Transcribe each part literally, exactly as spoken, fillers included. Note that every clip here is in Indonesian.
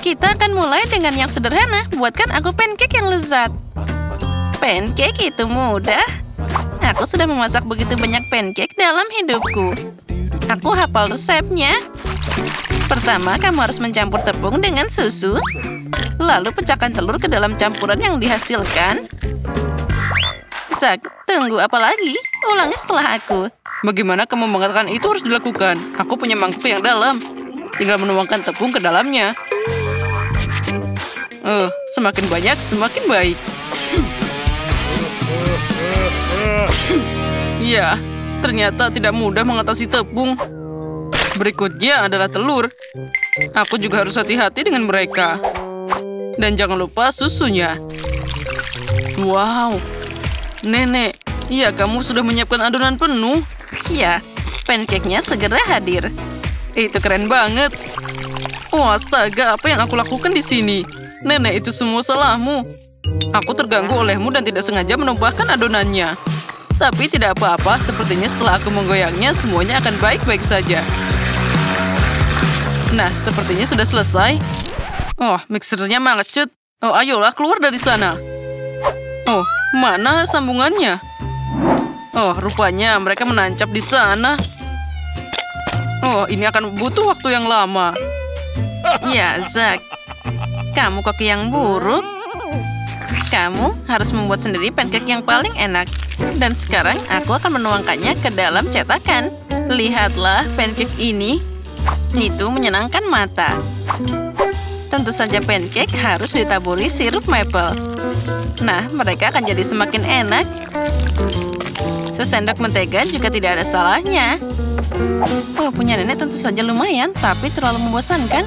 Kita akan mulai dengan yang sederhana. Buatkan aku pancake yang lezat. Pancake itu mudah. Aku sudah memasak begitu banyak pancake dalam hidupku. Aku hafal resepnya. Pertama, kamu harus mencampur tepung dengan susu. Lalu pecahkan telur ke dalam campuran yang dihasilkan. Zack, tunggu apa lagi? Ulangi setelah aku. Bagaimana kamu mengatakan itu harus dilakukan? Aku punya mangkuk yang dalam. Tinggal menuangkan tepung ke dalamnya. Oh, semakin banyak, semakin baik. Ya, ternyata tidak mudah mengatasi tepung. Berikutnya adalah telur. Aku juga harus hati-hati dengan mereka. Dan jangan lupa susunya. Wow. Nenek, iya kamu sudah menyiapkan adonan penuh. Ya, pancake-nya segera hadir. Itu keren banget. Wah, astaga, apa yang aku lakukan di sini? Nenek, itu semua salahmu. Aku terganggu olehmu dan tidak sengaja menumpahkan adonannya. Tapi tidak apa-apa, sepertinya setelah aku menggoyangnya, semuanya akan baik-baik saja. Nah, sepertinya sudah selesai. Oh, mixernya mangecut. Oh, ayolah keluar dari sana. Oh, mana sambungannya? Oh, rupanya mereka menancap di sana. Oh, ini akan butuh waktu yang lama. Ya, Zack. Kamu koki yang buruk. Kamu harus membuat sendiri pancake yang paling enak. Dan sekarang aku akan menuangkannya ke dalam cetakan. Lihatlah pancake ini. Itu menyenangkan mata. Tentu saja pancake harus ditaburi sirup maple. Nah, mereka akan jadi semakin enak. Sesendok mentega juga tidak ada salahnya. Oh, punya nenek tentu saja lumayan, tapi terlalu membosankan.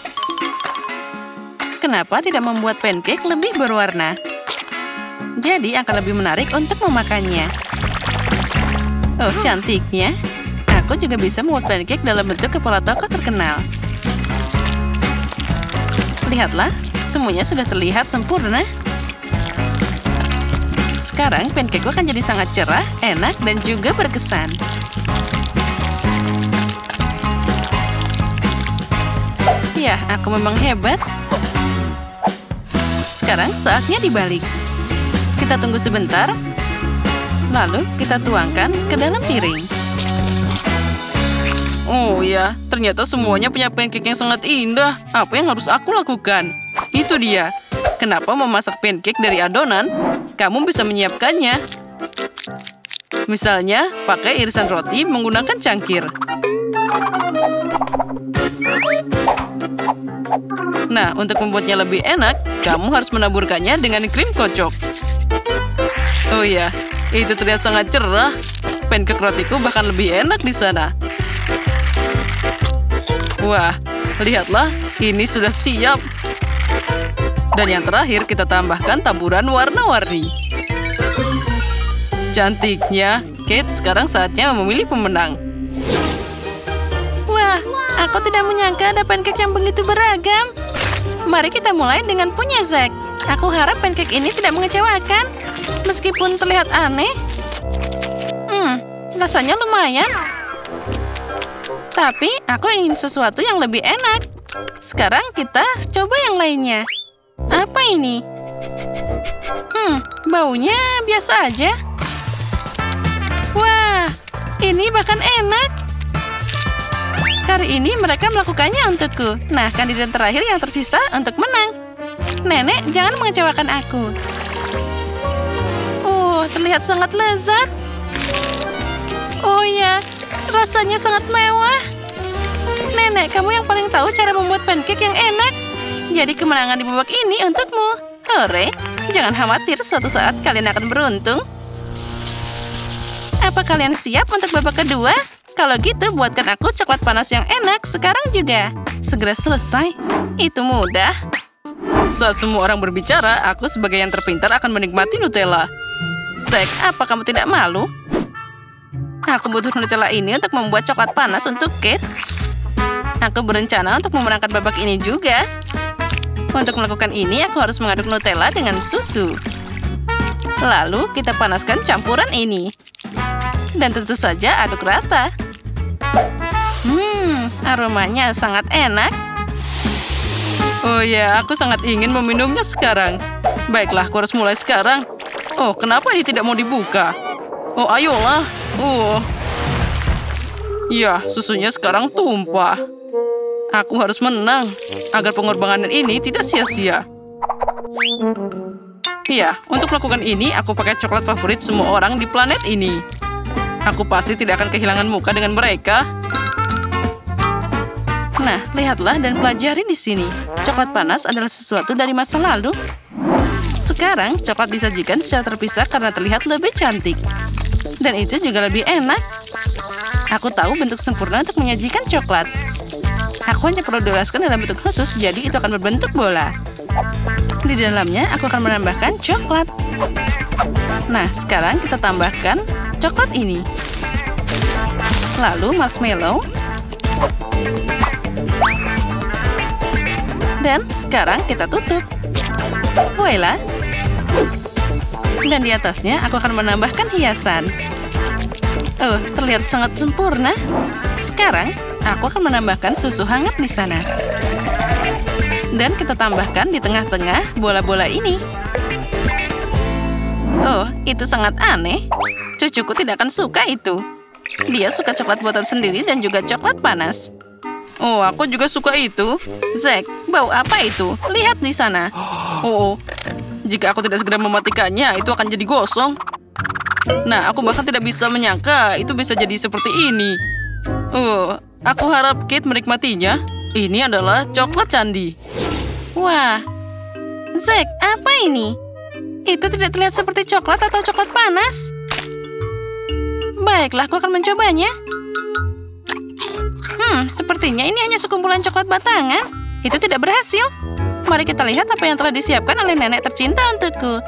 Kenapa tidak membuat pancake lebih berwarna? Jadi akan lebih menarik untuk memakannya. Oh, cantiknya. Aku juga bisa membuat pancake dalam bentuk kepala tokoh terkenal. Lihatlah, semuanya sudah terlihat sempurna. Sekarang pancake akan jadi sangat cerah, enak, dan juga berkesan. Ya, aku memang hebat. Sekarang saatnya dibalik. Kita tunggu sebentar. Lalu kita tuangkan ke dalam piring. Oh ya, ternyata semuanya punya pancake yang sangat indah. Apa yang harus aku lakukan? Itu dia. Kenapa memasak pancake dari adonan? Kamu bisa menyiapkannya. Misalnya, pakai irisan roti menggunakan cangkir. Nah, untuk membuatnya lebih enak, kamu harus menaburkannya dengan krim kocok. Oh ya, itu terlihat sangat cerah. Pancake rotiku bahkan lebih enak di sana. Wah, lihatlah, ini sudah siap. Dan yang terakhir, kita tambahkan taburan warna-warni. Cantiknya. Kate, sekarang saatnya memilih pemenang. Wah, aku tidak menyangka ada pancake yang begitu beragam. Mari kita mulai dengan punya Zack. Aku harap pancake ini tidak mengecewakan. Meskipun terlihat aneh. Hmm, rasanya lumayan. Tapi aku ingin sesuatu yang lebih enak. Sekarang kita coba yang lainnya. Apa ini? Hmm, baunya biasa aja. Wah, ini bahkan enak. Kali ini mereka melakukannya untukku. Nah, kandidat terakhir yang tersisa untuk menang. Nenek, jangan mengecewakan aku. Oh, terlihat sangat lezat. Oh ya, rasanya sangat mewah. Nenek, kamu yang paling tahu cara membuat pancake yang enak. Jadi kemenangan di babak ini untukmu. Hore, jangan khawatir, suatu saat kalian akan beruntung. Apa kalian siap untuk babak kedua? Kalau gitu, buatkan aku coklat panas yang enak sekarang juga. Segera selesai. Itu mudah. Saat semua orang berbicara, aku sebagai yang terpintar akan menikmati Nutella. Zack, apa kamu tidak malu? Aku butuh Nutella ini untuk membuat coklat panas untuk Kate. Aku berencana untuk memenangkan babak ini juga. Untuk melakukan ini, aku harus mengaduk Nutella dengan susu. Lalu, kita panaskan campuran ini. Dan tentu saja aduk rata. Hmm, aromanya sangat enak. Oh ya, aku sangat ingin meminumnya sekarang. Baiklah, aku harus mulai sekarang. Oh, kenapa ini tidak mau dibuka? Oh, ayolah. Oh. Ya, susunya sekarang tumpah. Aku harus menang agar pengorbanan ini tidak sia-sia. Ya, untuk melakukan ini, aku pakai coklat favorit semua orang di planet ini. Aku pasti tidak akan kehilangan muka dengan mereka. Nah, lihatlah dan pelajari di sini. Coklat panas adalah sesuatu dari masa lalu. Sekarang, coklat disajikan secara terpisah karena terlihat lebih cantik. Dan itu juga lebih enak. Aku tahu bentuk sempurna untuk menyajikan coklat. Aku hanya perlu dioleskan dalam bentuk khusus, jadi itu akan berbentuk bola. Di dalamnya, aku akan menambahkan coklat. Nah, sekarang kita tambahkan coklat ini. Lalu marshmallow. Dan sekarang kita tutup. Voila. Dan di atasnya aku akan menambahkan hiasan. Oh, terlihat sangat sempurna. Sekarang aku akan menambahkan susu hangat di sana. Dan kita tambahkan di tengah-tengah bola-bola ini. Oh, itu sangat aneh. Cucuku tidak akan suka itu. Dia suka coklat buatan sendiri dan juga coklat panas. Oh, aku juga suka itu. Zack, bau apa itu? Lihat di sana. Oh, jika aku tidak segera mematikannya, itu akan jadi gosong. Nah, aku bahkan tidak bisa menyangka itu bisa jadi seperti ini. Oh, aku harap Kate menikmatinya. Ini adalah coklat candi. Wah, Zack, apa ini? Itu tidak terlihat seperti coklat atau coklat panas. Baiklah, aku akan mencobanya. Hmm, sepertinya ini hanya sekumpulan coklat batangan. Itu tidak berhasil. Mari kita lihat apa yang telah disiapkan oleh nenek tercinta untukku.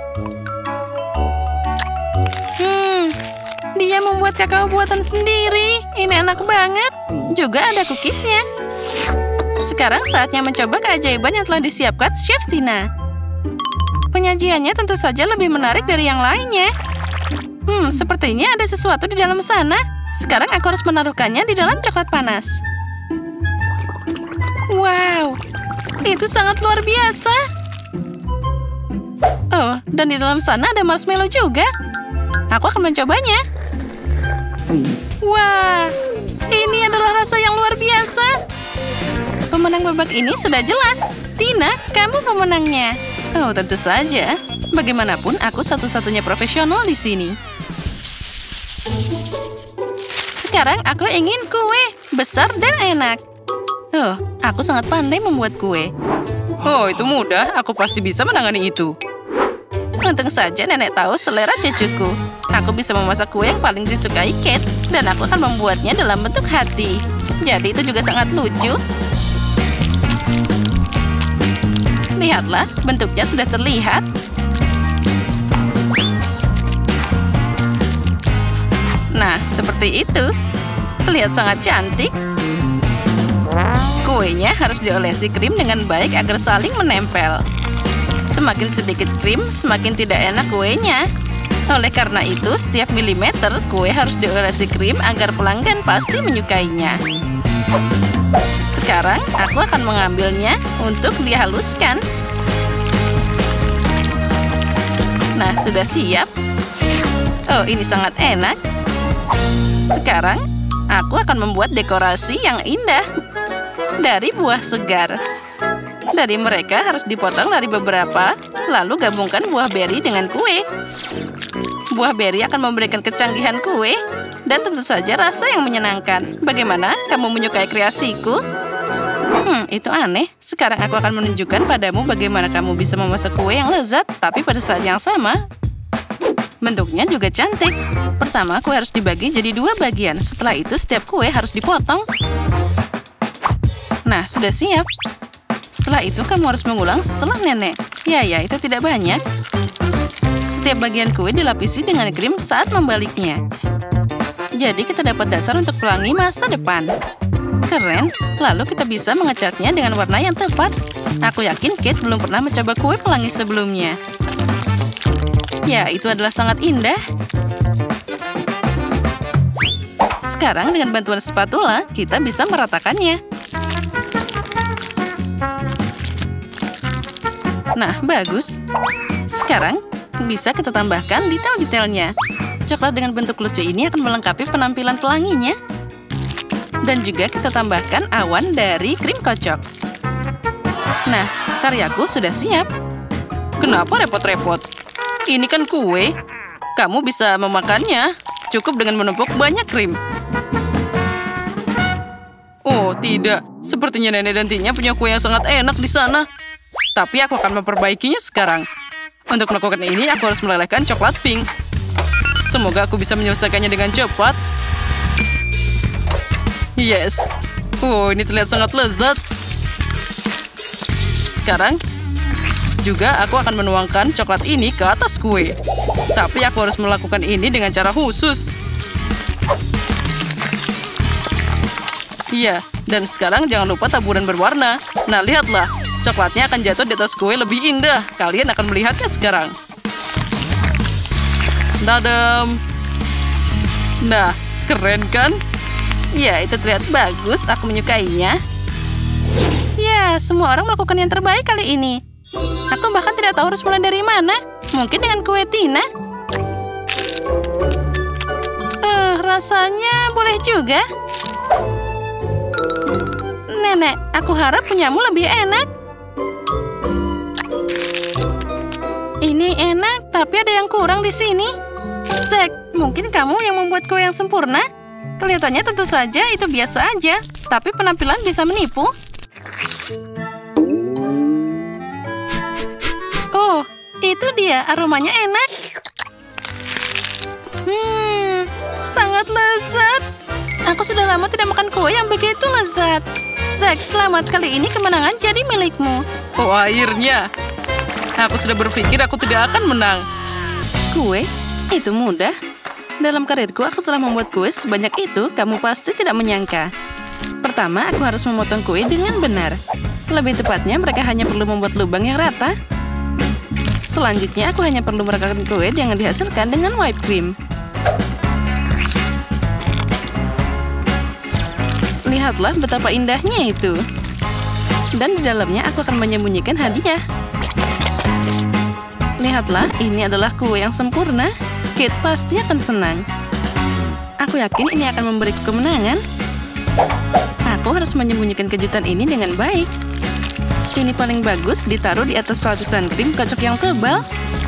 Hmm, dia membuat kakao buatan sendiri. Ini enak banget. Juga ada cookiesnya. Sekarang saatnya mencoba keajaiban yang telah disiapkan Chef Tina. Penyajiannya tentu saja lebih menarik dari yang lainnya. Hmm, sepertinya ada sesuatu di dalam sana. Sekarang aku harus menaruhkannya di dalam coklat panas. Wow, itu sangat luar biasa. Oh, dan di dalam sana ada marshmallow juga. Aku akan mencobanya. Wah, ini adalah rasa yang luar biasa. Pemenang babak ini sudah jelas. Tina, kamu pemenangnya. Oh, tentu saja. Bagaimanapun, aku satu-satunya profesional di sini. Sekarang aku ingin kue besar dan enak. Oh, aku sangat pandai membuat kue. Oh, itu mudah. Aku pasti bisa menangani itu. Untung saja nenek tahu selera cucuku. Aku bisa memasak kue yang paling disukai Kate, dan aku akan membuatnya dalam bentuk hati. Jadi itu juga sangat lucu. Lihatlah, bentuknya sudah terlihat. Nah, seperti itu. Terlihat sangat cantik. Kuenya harus diolesi krim dengan baik agar saling menempel. Semakin sedikit krim, semakin tidak enak kuenya. Oleh karena itu, setiap milimeter kue harus diolesi krim agar pelanggan pasti menyukainya. Sekarang, aku akan mengambilnya untuk dihaluskan. Nah, sudah siap. Oh, ini sangat enak. Sekarang, aku akan membuat dekorasi yang indah dari buah segar. Dari mereka harus dipotong dari beberapa, lalu gabungkan buah beri dengan kue. Buah beri akan memberikan kecanggihan kue, dan tentu saja rasa yang menyenangkan. Bagaimana? Kamu menyukai kreasiku? Hmm, itu aneh. Sekarang aku akan menunjukkan padamu bagaimana kamu bisa memasak kue yang lezat, tapi pada saat yang sama, bentuknya juga cantik. Pertama, kue harus dibagi jadi dua bagian. Setelah itu, setiap kue harus dipotong. Nah, sudah siap. Setelah itu, kamu harus mengulang setelah nenek. Ya, ya, itu tidak banyak. Setiap bagian kue dilapisi dengan krim saat membaliknya. Jadi, kita dapat dasar untuk pelangi masa depan. Keren. Lalu, kita bisa ngecatnya dengan warna yang tepat. Aku yakin Kate belum pernah mencoba kue pelangi sebelumnya. Ya, itu adalah sangat indah. Sekarang dengan bantuan spatula, kita bisa meratakannya. Nah, bagus. Sekarang, bisa kita tambahkan detail-detailnya. Coklat dengan bentuk lucu ini akan melengkapi penampilan pelanginya. Dan juga kita tambahkan awan dari krim kocok. Nah, karyaku sudah siap. Kenapa repot-repot? Ini kan kue. Kamu bisa memakannya. Cukup dengan menumpuk banyak krim. Oh, tidak. Sepertinya nenek dan Tina punya kue yang sangat enak di sana. Tapi aku akan memperbaikinya sekarang. Untuk melakukan ini, aku harus melelehkan coklat pink. Semoga aku bisa menyelesaikannya dengan cepat. Yes. Oh, ini terlihat sangat lezat. Sekarang, juga aku akan menuangkan coklat ini ke atas kue. Tapi aku harus melakukan ini dengan cara khusus. Iya, dan sekarang jangan lupa taburan berwarna. Nah, lihatlah. Coklatnya akan jatuh di atas kue lebih indah. Kalian akan melihatnya sekarang. Dadam. Nah, keren kan? Ya, itu terlihat bagus. Aku menyukainya. Ya, semua orang melakukan yang terbaik kali ini. Aku bahkan tidak tahu harus mulai dari mana. Mungkin dengan kue Tina. Uh, rasanya boleh juga. Nenek, aku harap punyamu lebih enak. Ini enak, tapi ada yang kurang di sini. Zack, mungkin kamu yang membuat kue yang sempurna? Kelihatannya tentu saja itu biasa aja, tapi penampilan bisa menipu. Oh, itu dia. Aromanya enak. Hmm, sangat lezat. Aku sudah lama tidak makan kue yang begitu lezat. Zack, selamat. Kali ini kemenangan jadi milikmu. Oh, akhirnya. Aku sudah berpikir aku tidak akan menang. Kue? Itu mudah. Dalam karirku, aku telah membuat kue sebanyak itu, kamu pasti tidak menyangka. Pertama, aku harus memotong kue dengan benar. Lebih tepatnya, mereka hanya perlu membuat lubang yang rata. Selanjutnya, aku hanya perlu meratakan kue yang dihasilkan dengan whipped cream. Lihatlah betapa indahnya itu. Dan di dalamnya, aku akan menyembunyikan hadiah. Lihatlah, ini adalah kue yang sempurna. Kate pasti akan senang. Aku yakin ini akan memberiku kemenangan. Aku harus menyembunyikan kejutan ini dengan baik. Ini paling bagus ditaruh di atas lapisan krim kocok yang tebal.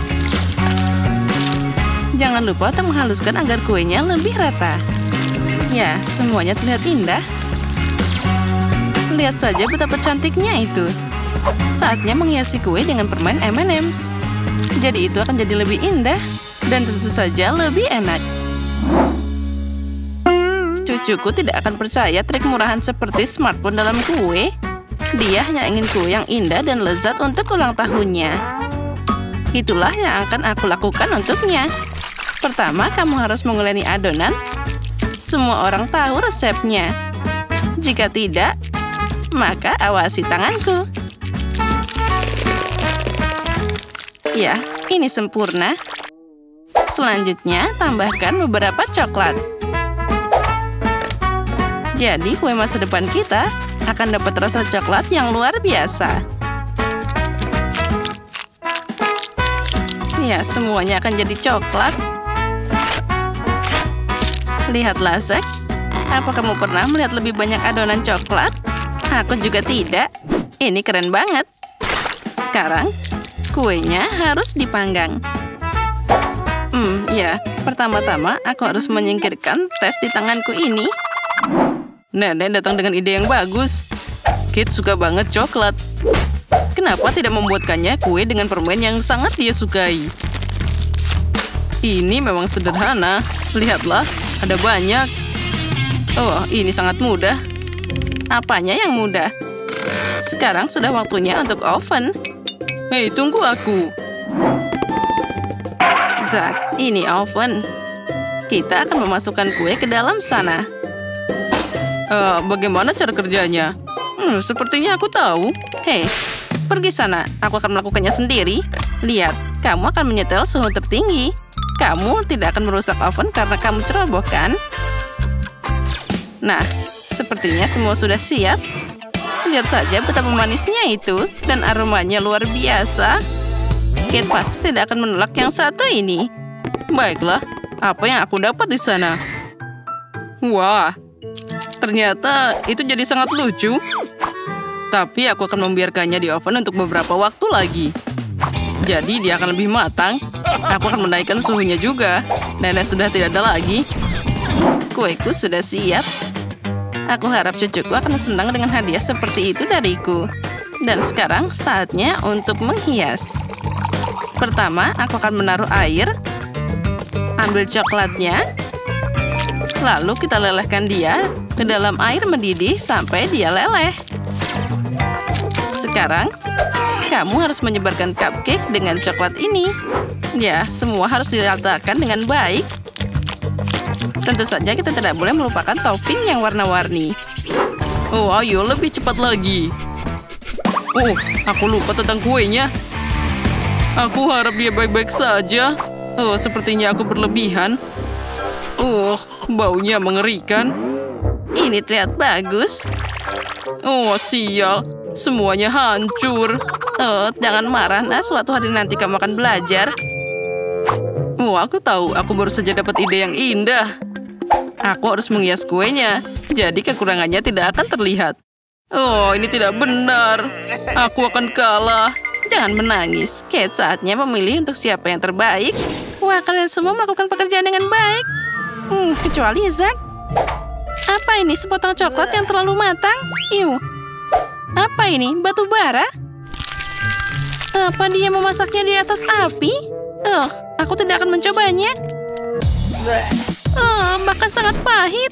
Jangan lupa untuk menghaluskan agar kuenya lebih rata. Ya, semuanya terlihat indah. Lihat saja betapa cantiknya itu. Saatnya menghiasi kue dengan permen M and M's. Jadi itu akan jadi lebih indah. Dan tentu saja lebih enak. Cucuku tidak akan percaya trik murahan seperti smartphone dalam kue. Dia hanya ingin kue yang indah dan lezat untuk ulang tahunnya. Itulah yang akan aku lakukan untuknya. Pertama, kamu harus menguleni adonan. Semua orang tahu resepnya. Jika tidak, maka awasi tanganku. Ya, ini sempurna. Selanjutnya, tambahkan beberapa coklat. Jadi, kue masa depan kita akan dapat rasa coklat yang luar biasa. Ya, semuanya akan jadi coklat. Lihatlah, Zack. Apa kamu pernah melihat lebih banyak adonan coklat? Aku juga tidak. Ini keren banget. Sekarang, kuenya harus dipanggang. Hmm, ya. Pertama-tama, aku harus menyingkirkan tes di tanganku ini. Nenek datang dengan ide yang bagus. Kate suka banget coklat. Kenapa tidak membuatkannya kue dengan permen yang sangat dia sukai? Ini memang sederhana. Lihatlah, ada banyak. Oh, ini sangat mudah. Apanya yang mudah? Sekarang sudah waktunya untuk oven. Hei, tunggu aku. Zack, ini oven. Kita akan memasukkan kue ke dalam sana. Uh, bagaimana cara kerjanya? Hmm, sepertinya aku tahu. Hei, pergi sana. Aku akan melakukannya sendiri. Lihat, kamu akan menyetel suhu tertinggi. Kamu tidak akan merusak oven karena kamu ceroboh, kan? Nah, sepertinya semua sudah siap. Lihat saja betapa manisnya itu. Dan aromanya luar biasa. Kate pasti tidak akan menolak yang satu ini. Baiklah, apa yang aku dapat di sana? Wah, ternyata itu jadi sangat lucu. Tapi aku akan membiarkannya di oven untuk beberapa waktu lagi. Jadi dia akan lebih matang. Aku akan menaikkan suhunya juga. Nenek sudah tidak ada lagi. Kueku sudah siap. Aku harap cucuku akan senang dengan hadiah seperti itu dariku. Dan sekarang saatnya untuk menghias. Pertama, aku akan menaruh air. Ambil coklatnya. Lalu kita lelehkan dia ke dalam air mendidih sampai dia leleh. Sekarang, kamu harus menyebarkan cupcake dengan coklat ini. Ya, semua harus diratakan dengan baik. Tentu saja kita tidak boleh melupakan topping yang warna-warni. Oh, ayo lebih cepat lagi. Oh, aku lupa tentang kuenya. Aku harap dia baik-baik saja. Oh, sepertinya aku berlebihan. Oh, baunya mengerikan. Ini terlihat bagus. Oh, sial. Semuanya hancur. Oh, jangan marah, nah. Suatu hari nanti kamu akan belajar. Oh, aku tahu. Aku baru saja dapat ide yang indah. Aku harus menghias kuenya. Jadi kekurangannya tidak akan terlihat. Oh, ini tidak benar. Aku akan kalah. Jangan menangis. Kate, saatnya memilih untuk siapa yang terbaik. Wah, kalian semua melakukan pekerjaan dengan baik. Hmm, kecuali Zack. Apa ini? Sepotong coklat yang terlalu matang? Iu. Apa ini? Batu bara? Apa dia memasaknya di atas api? Ugh, aku tidak akan mencobanya. Oh, bahkan sangat pahit.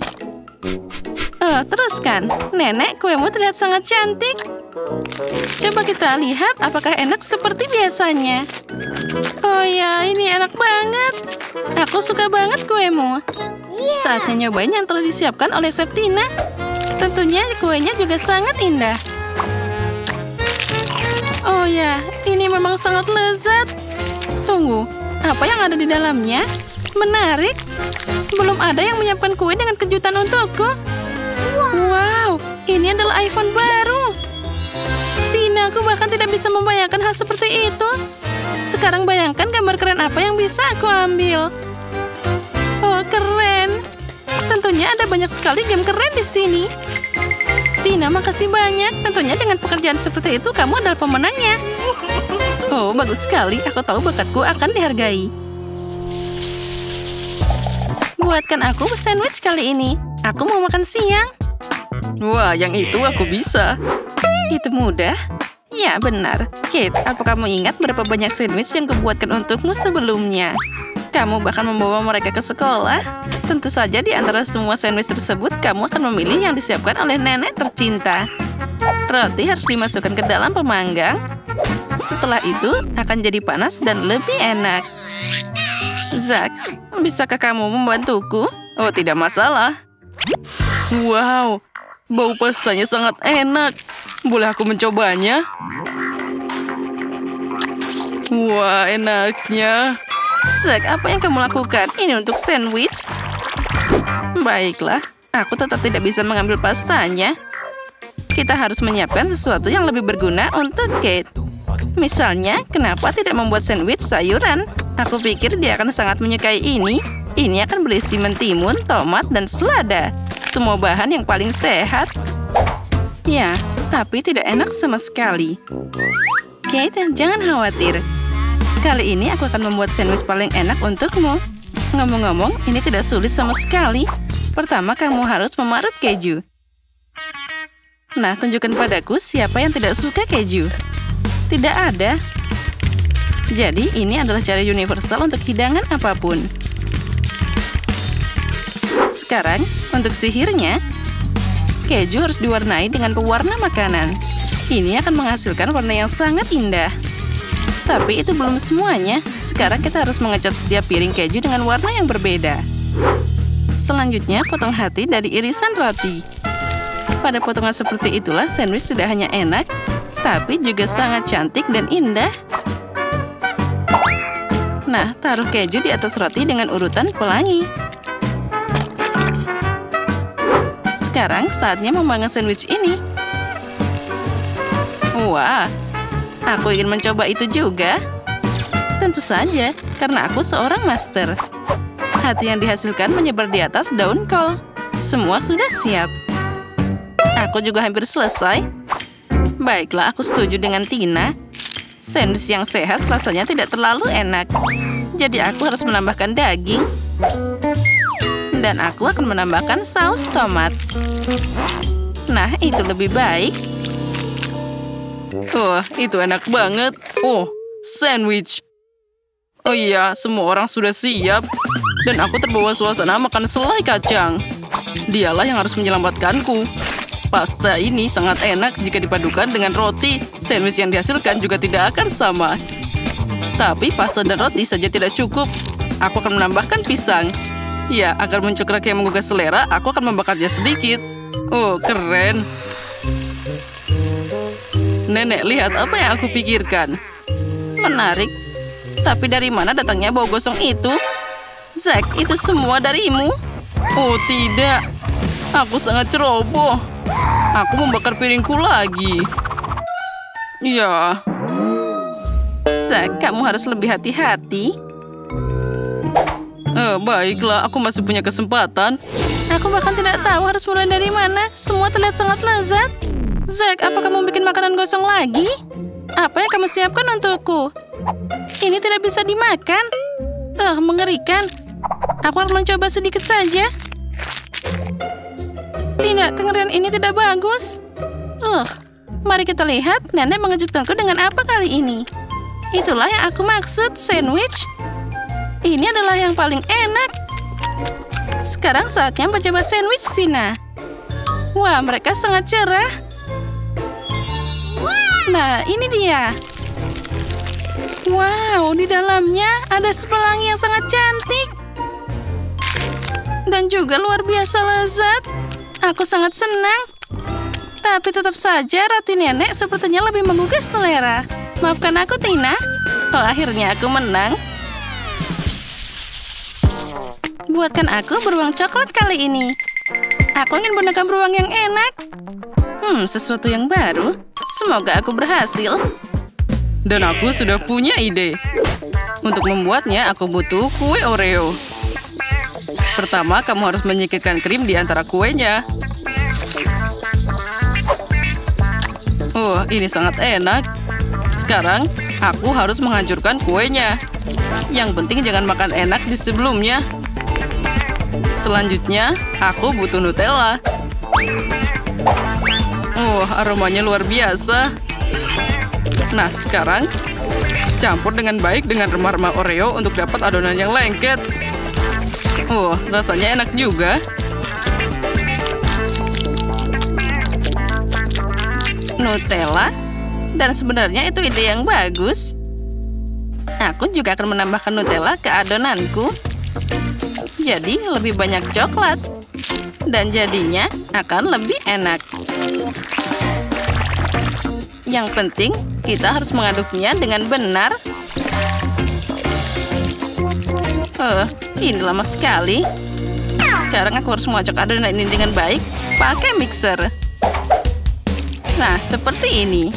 Oh, teruskan. Nenek, kuemu terlihat sangat cantik. Coba kita lihat apakah enak seperti biasanya. Oh ya, ini enak banget. Aku suka banget kuemu. Saatnya nyobain yang telah disiapkan oleh Chef Tina. Tentunya kuenya juga sangat indah. Oh ya, ini memang sangat lezat. Tunggu, apa yang ada di dalamnya? Menarik. Belum ada yang menyiapkan kue dengan kejutan untukku. Wow, ini adalah iPhone baru. Tina, aku bahkan tidak bisa membayangkan hal seperti itu. Sekarang bayangkan gambar keren apa yang bisa aku ambil. Oh, keren. Tentunya ada banyak sekali game keren di sini. Tina, makasih banyak. Tentunya dengan pekerjaan seperti itu, kamu adalah pemenangnya. Oh, bagus sekali. Aku tahu bakatku akan dihargai. Buatkan aku sandwich kali ini. Aku mau makan siang. Wah, yang itu aku bisa. Itu mudah. Ya, benar. Kate, apa kamu ingat berapa banyak sandwich yang kubuatkan untukmu sebelumnya? Kamu bahkan membawa mereka ke sekolah. Tentu saja di antara semua sandwich tersebut, kamu akan memilih yang disiapkan oleh nenek tercinta. Roti harus dimasukkan ke dalam pemanggang. Setelah itu, akan jadi panas dan lebih enak. Zack, bisakah kamu membantuku? Oh, tidak masalah. Wow, bau pastanya sangat enak. Boleh aku mencobanya? Wah, enaknya. Zack, apa yang kamu lakukan? Ini untuk sandwich? Baiklah, aku tetap tidak bisa mengambil pastanya. Kita harus menyiapkan sesuatu yang lebih berguna untuk Kate. Misalnya, kenapa tidak membuat sandwich sayuran? Aku pikir dia akan sangat menyukai ini. Ini akan berisi mentimun, tomat, dan selada. Semua bahan yang paling sehat. Ya, tapi tidak enak sama sekali. Kate, jangan khawatir. Kali ini aku akan membuat sandwich paling enak untukmu. Ngomong-ngomong, ini tidak sulit sama sekali. Pertama, kamu harus memarut keju. Nah, tunjukkan padaku siapa yang tidak suka keju. Tidak ada. Jadi, ini adalah cara universal untuk hidangan apapun. Sekarang, untuk sihirnya, keju harus diwarnai dengan pewarna makanan. Ini akan menghasilkan warna yang sangat indah. Tapi itu belum semuanya. Sekarang kita harus mengecat setiap piring keju dengan warna yang berbeda. Selanjutnya, potong hati dari irisan roti. Pada potongan seperti itulah sandwich tidak hanya enak, tapi juga sangat cantik dan indah. Nah, taruh keju di atas roti dengan urutan pelangi. Sekarang saatnya memanggang sandwich ini. Wah, aku ingin mencoba itu juga. Tentu saja, karena aku seorang master. Hati yang dihasilkan menyebar di atas daun kol. Semua sudah siap. Aku juga hampir selesai. Baiklah, aku setuju dengan Tina. Sandwich yang sehat rasanya tidak terlalu enak. Jadi aku harus menambahkan daging. Dan aku akan menambahkan saus tomat. Nah, itu lebih baik. Oh, itu enak banget. Oh, sandwich. Oh iya, semua orang sudah siap. Dan aku terbawa suasana makan selai kacang. Dialah yang harus menyelamatkanku. Pasta ini sangat enak jika dipadukan dengan roti. Sandwich yang dihasilkan juga tidak akan sama. Tapi pasta dan roti saja tidak cukup. Aku akan menambahkan pisang. Ya, agar muncul kerak yang menggugah selera, aku akan membakarnya sedikit. Oh, keren. Nenek, lihat apa yang aku pikirkan. Menarik. Tapi dari mana datangnya bau gosong itu? Zack, itu semua darimu? Oh, tidak. Aku sangat ceroboh. Aku membakar piringku lagi. Ya. Zack, kamu harus lebih hati-hati. Eh, baiklah, aku masih punya kesempatan. Aku bahkan tidak tahu harus mulai dari mana. Semua terlihat sangat lezat. Zack, apa kamu bikin makanan gosong lagi? Apa yang kamu siapkan untukku? Ini tidak bisa dimakan. Eh, mengerikan. Aku harus mencoba sedikit saja. Tidak, kengerian ini tidak bagus. Uh, mari kita lihat nenek mengejutkanku dengan apa kali ini. Itulah yang aku maksud, sandwich. Ini adalah yang paling enak. Sekarang saatnya mencoba sandwich Tina. Wah, mereka sangat cerah. Nah, ini dia. Wow, di dalamnya ada sepelangi yang sangat cantik. Dan juga luar biasa lezat. Aku sangat senang. Tapi tetap saja roti nenek sepertinya lebih menggugah selera. Maafkan aku, Tina. Oh, akhirnya aku menang. Buatkan aku beruang coklat kali ini. Aku ingin boneka beruang yang enak. Hmm, sesuatu yang baru. Semoga aku berhasil. Dan aku sudah punya ide. Untuk membuatnya, aku butuh kue Oreo. Pertama, kamu harus menyikatkan krim di antara kuenya. Oh, ini sangat enak. Sekarang, aku harus menghancurkan kuenya. Yang penting jangan makan enak di sebelumnya. Selanjutnya, aku butuh Nutella. Oh, aromanya luar biasa. Nah, sekarang campur dengan baik dengan remah-remah Oreo untuk dapat adonan yang lengket. Oh, rasanya enak juga. Nutella? Dan sebenarnya itu ide yang bagus. Aku juga akan menambahkan Nutella ke adonanku. Jadi lebih banyak coklat. Dan jadinya akan lebih enak. Yang penting, kita harus mengaduknya dengan benar. Oh, ini lama sekali. Sekarang aku harus mengocok adonan ini dengan baik pakai mixer. Nah, seperti ini.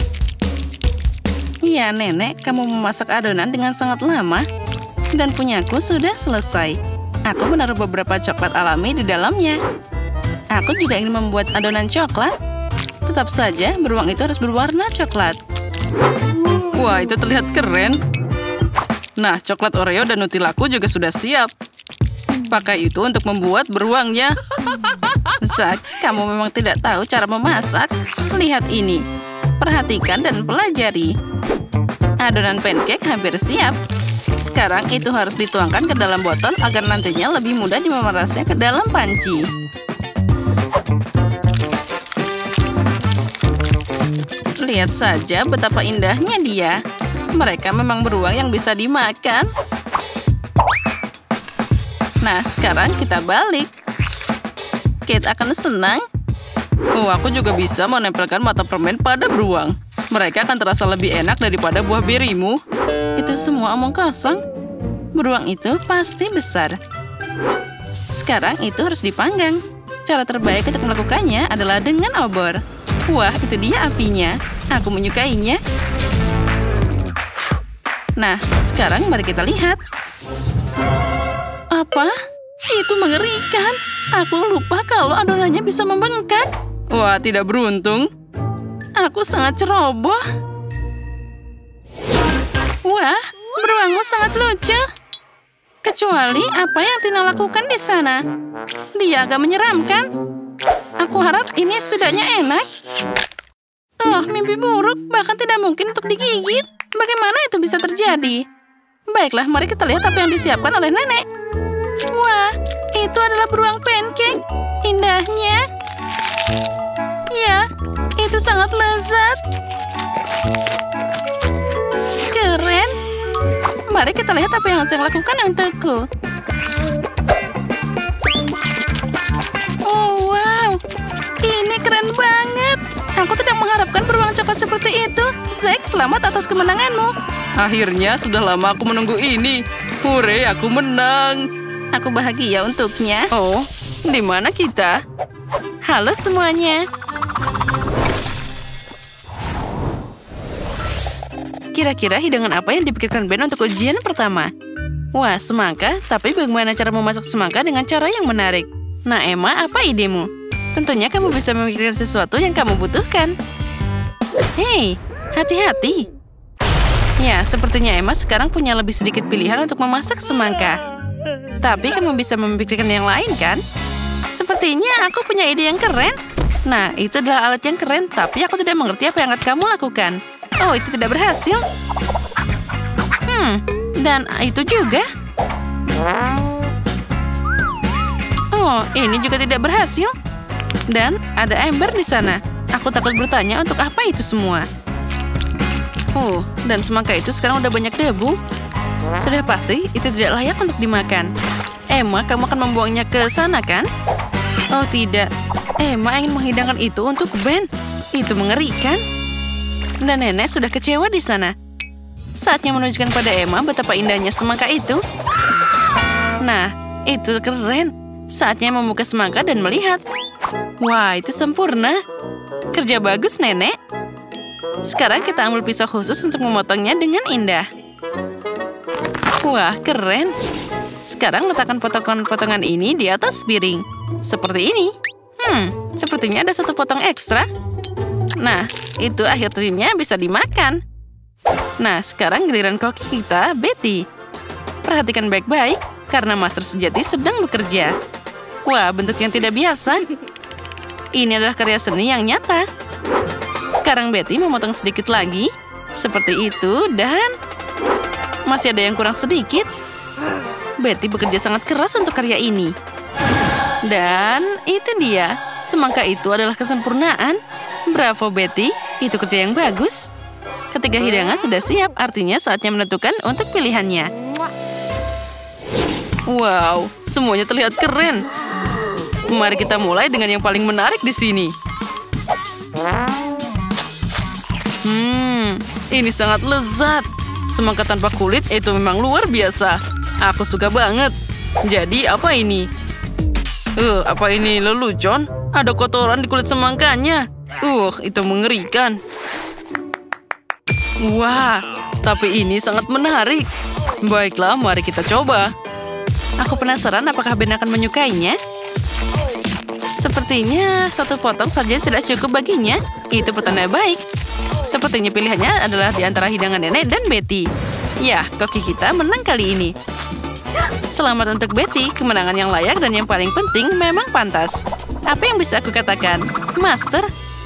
Iya, Nenek, kamu memasak adonan dengan sangat lama. Dan punyaku sudah selesai. Aku menaruh beberapa coklat alami di dalamnya. Aku juga ingin membuat adonan coklat. Tetap saja, beruang itu harus berwarna coklat. Wah, itu terlihat keren. Nah, coklat Oreo dan Nutellaku juga sudah siap. Pakai itu untuk membuat beruangnya. Zack, kamu memang tidak tahu cara memasak. Lihat ini. Perhatikan dan pelajari. Adonan pancake hampir siap. Sekarang itu harus dituangkan ke dalam botol agar nantinya lebih mudah memerasnya ke dalam panci. Lihat saja betapa indahnya dia. Mereka memang beruang yang bisa dimakan. Nah, sekarang kita balik. Kate akan senang. Oh, aku juga bisa menempelkan mata permen pada beruang. Mereka akan terasa lebih enak daripada buah berimu. Itu semua omong kosong. Beruang itu pasti besar. Sekarang itu harus dipanggang. Cara terbaik untuk melakukannya adalah dengan obor. Wah, itu dia apinya. Aku menyukainya. Nah, sekarang mari kita lihat. Apa? Itu mengerikan. Aku lupa kalau adonannya bisa membengkak. Wah, tidak beruntung. Aku sangat ceroboh. Wah, beruangmu sangat lucu. Kecuali apa yang Tina lakukan di sana. Dia agak menyeramkan. Aku harap ini setidaknya enak. Oh, mimpi buruk, bahkan tidak mungkin untuk digigit. Bagaimana itu bisa terjadi? Baiklah, mari kita lihat apa yang disiapkan oleh nenek. Wah, itu adalah beruang pancake. Indahnya. Ya, itu sangat lezat. Keren. Mari kita lihat apa yang saya lakukan untukku. Oh, wow. Ini keren banget. Aku tidak mengharapkan beruang coklat seperti itu. Zack, selamat atas kemenanganmu. Akhirnya sudah lama aku menunggu ini. Hore, aku menang. Aku bahagia untuknya. Oh, di mana kita? Halo semuanya. Kira-kira hidangan apa yang dipikirkan Ben untuk ujian pertama? Wah, semangka. Tapi bagaimana cara memasak semangka dengan cara yang menarik? Nah, Emma, apa idemu? Tentunya kamu bisa memikirkan sesuatu yang kamu butuhkan. Hei, hati-hati. Ya, sepertinya Emma sekarang punya lebih sedikit pilihan untuk memasak semangka. Tapi kamu bisa memikirkan yang lain, kan? Sepertinya aku punya ide yang keren. Nah, itu adalah alat yang keren, tapi aku tidak mengerti apa yang akan kamu lakukan. Oh, itu tidak berhasil. Hmm, dan itu juga. Oh, ini juga tidak berhasil. Dan ada ember di sana. Aku takut bertanya untuk apa itu semua. Oh, dan semangka itu sekarang udah banyak debu. Sudah pasti itu tidak layak untuk dimakan. Emma, kamu akan membuangnya ke sana, kan? Oh, tidak. Emma ingin menghidangkan itu untuk Ben. Itu mengerikan. Dan nenek sudah kecewa di sana. Saatnya menunjukkan pada Emma betapa indahnya semangka itu. Nah, itu keren. Saatnya membuka semangka dan melihat. Wah, itu sempurna. Kerja bagus, nenek. Sekarang kita ambil pisau khusus untuk memotongnya dengan indah. Wah, keren. Sekarang letakkan potongan-potongan ini di atas piring. Seperti ini. Hmm, sepertinya ada satu potong ekstra. Nah, itu akhirnya bisa dimakan. Nah, sekarang giliran koki kita, Betty. Perhatikan baik-baik, karena master sejati sedang bekerja. Wah, bentuk yang tidak biasa. Ini adalah karya seni yang nyata. Sekarang Betty memotong sedikit lagi. Seperti itu, dan masih ada yang kurang sedikit. Betty bekerja sangat keras untuk karya ini. Dan itu dia. Semangka itu adalah kesempurnaan. Bravo, Betty. Itu kerja yang bagus. Ketiga hidangan sudah siap, artinya saatnya menentukan untuk pilihannya. Wow, semuanya terlihat keren. Mari kita mulai dengan yang paling menarik di sini. Hmm, ini sangat lezat. Semangka tanpa kulit itu memang luar biasa. Aku suka banget. Jadi apa ini? Uh, apa ini lelucon? Ada kotoran di kulit semangkanya. Uh, itu mengerikan. Wah, tapi ini sangat menarik. Baiklah, mari kita coba. Aku penasaran apakah Ben akan menyukainya. Sepertinya satu potong saja tidak cukup baginya. Itu petanda baik. Sepertinya pilihannya adalah di antara hidangan nenek dan Betty. Ya, koki kita menang kali ini. Selamat untuk Betty, kemenangan yang layak dan yang paling penting memang pantas. Apa yang bisa aku katakan? Master.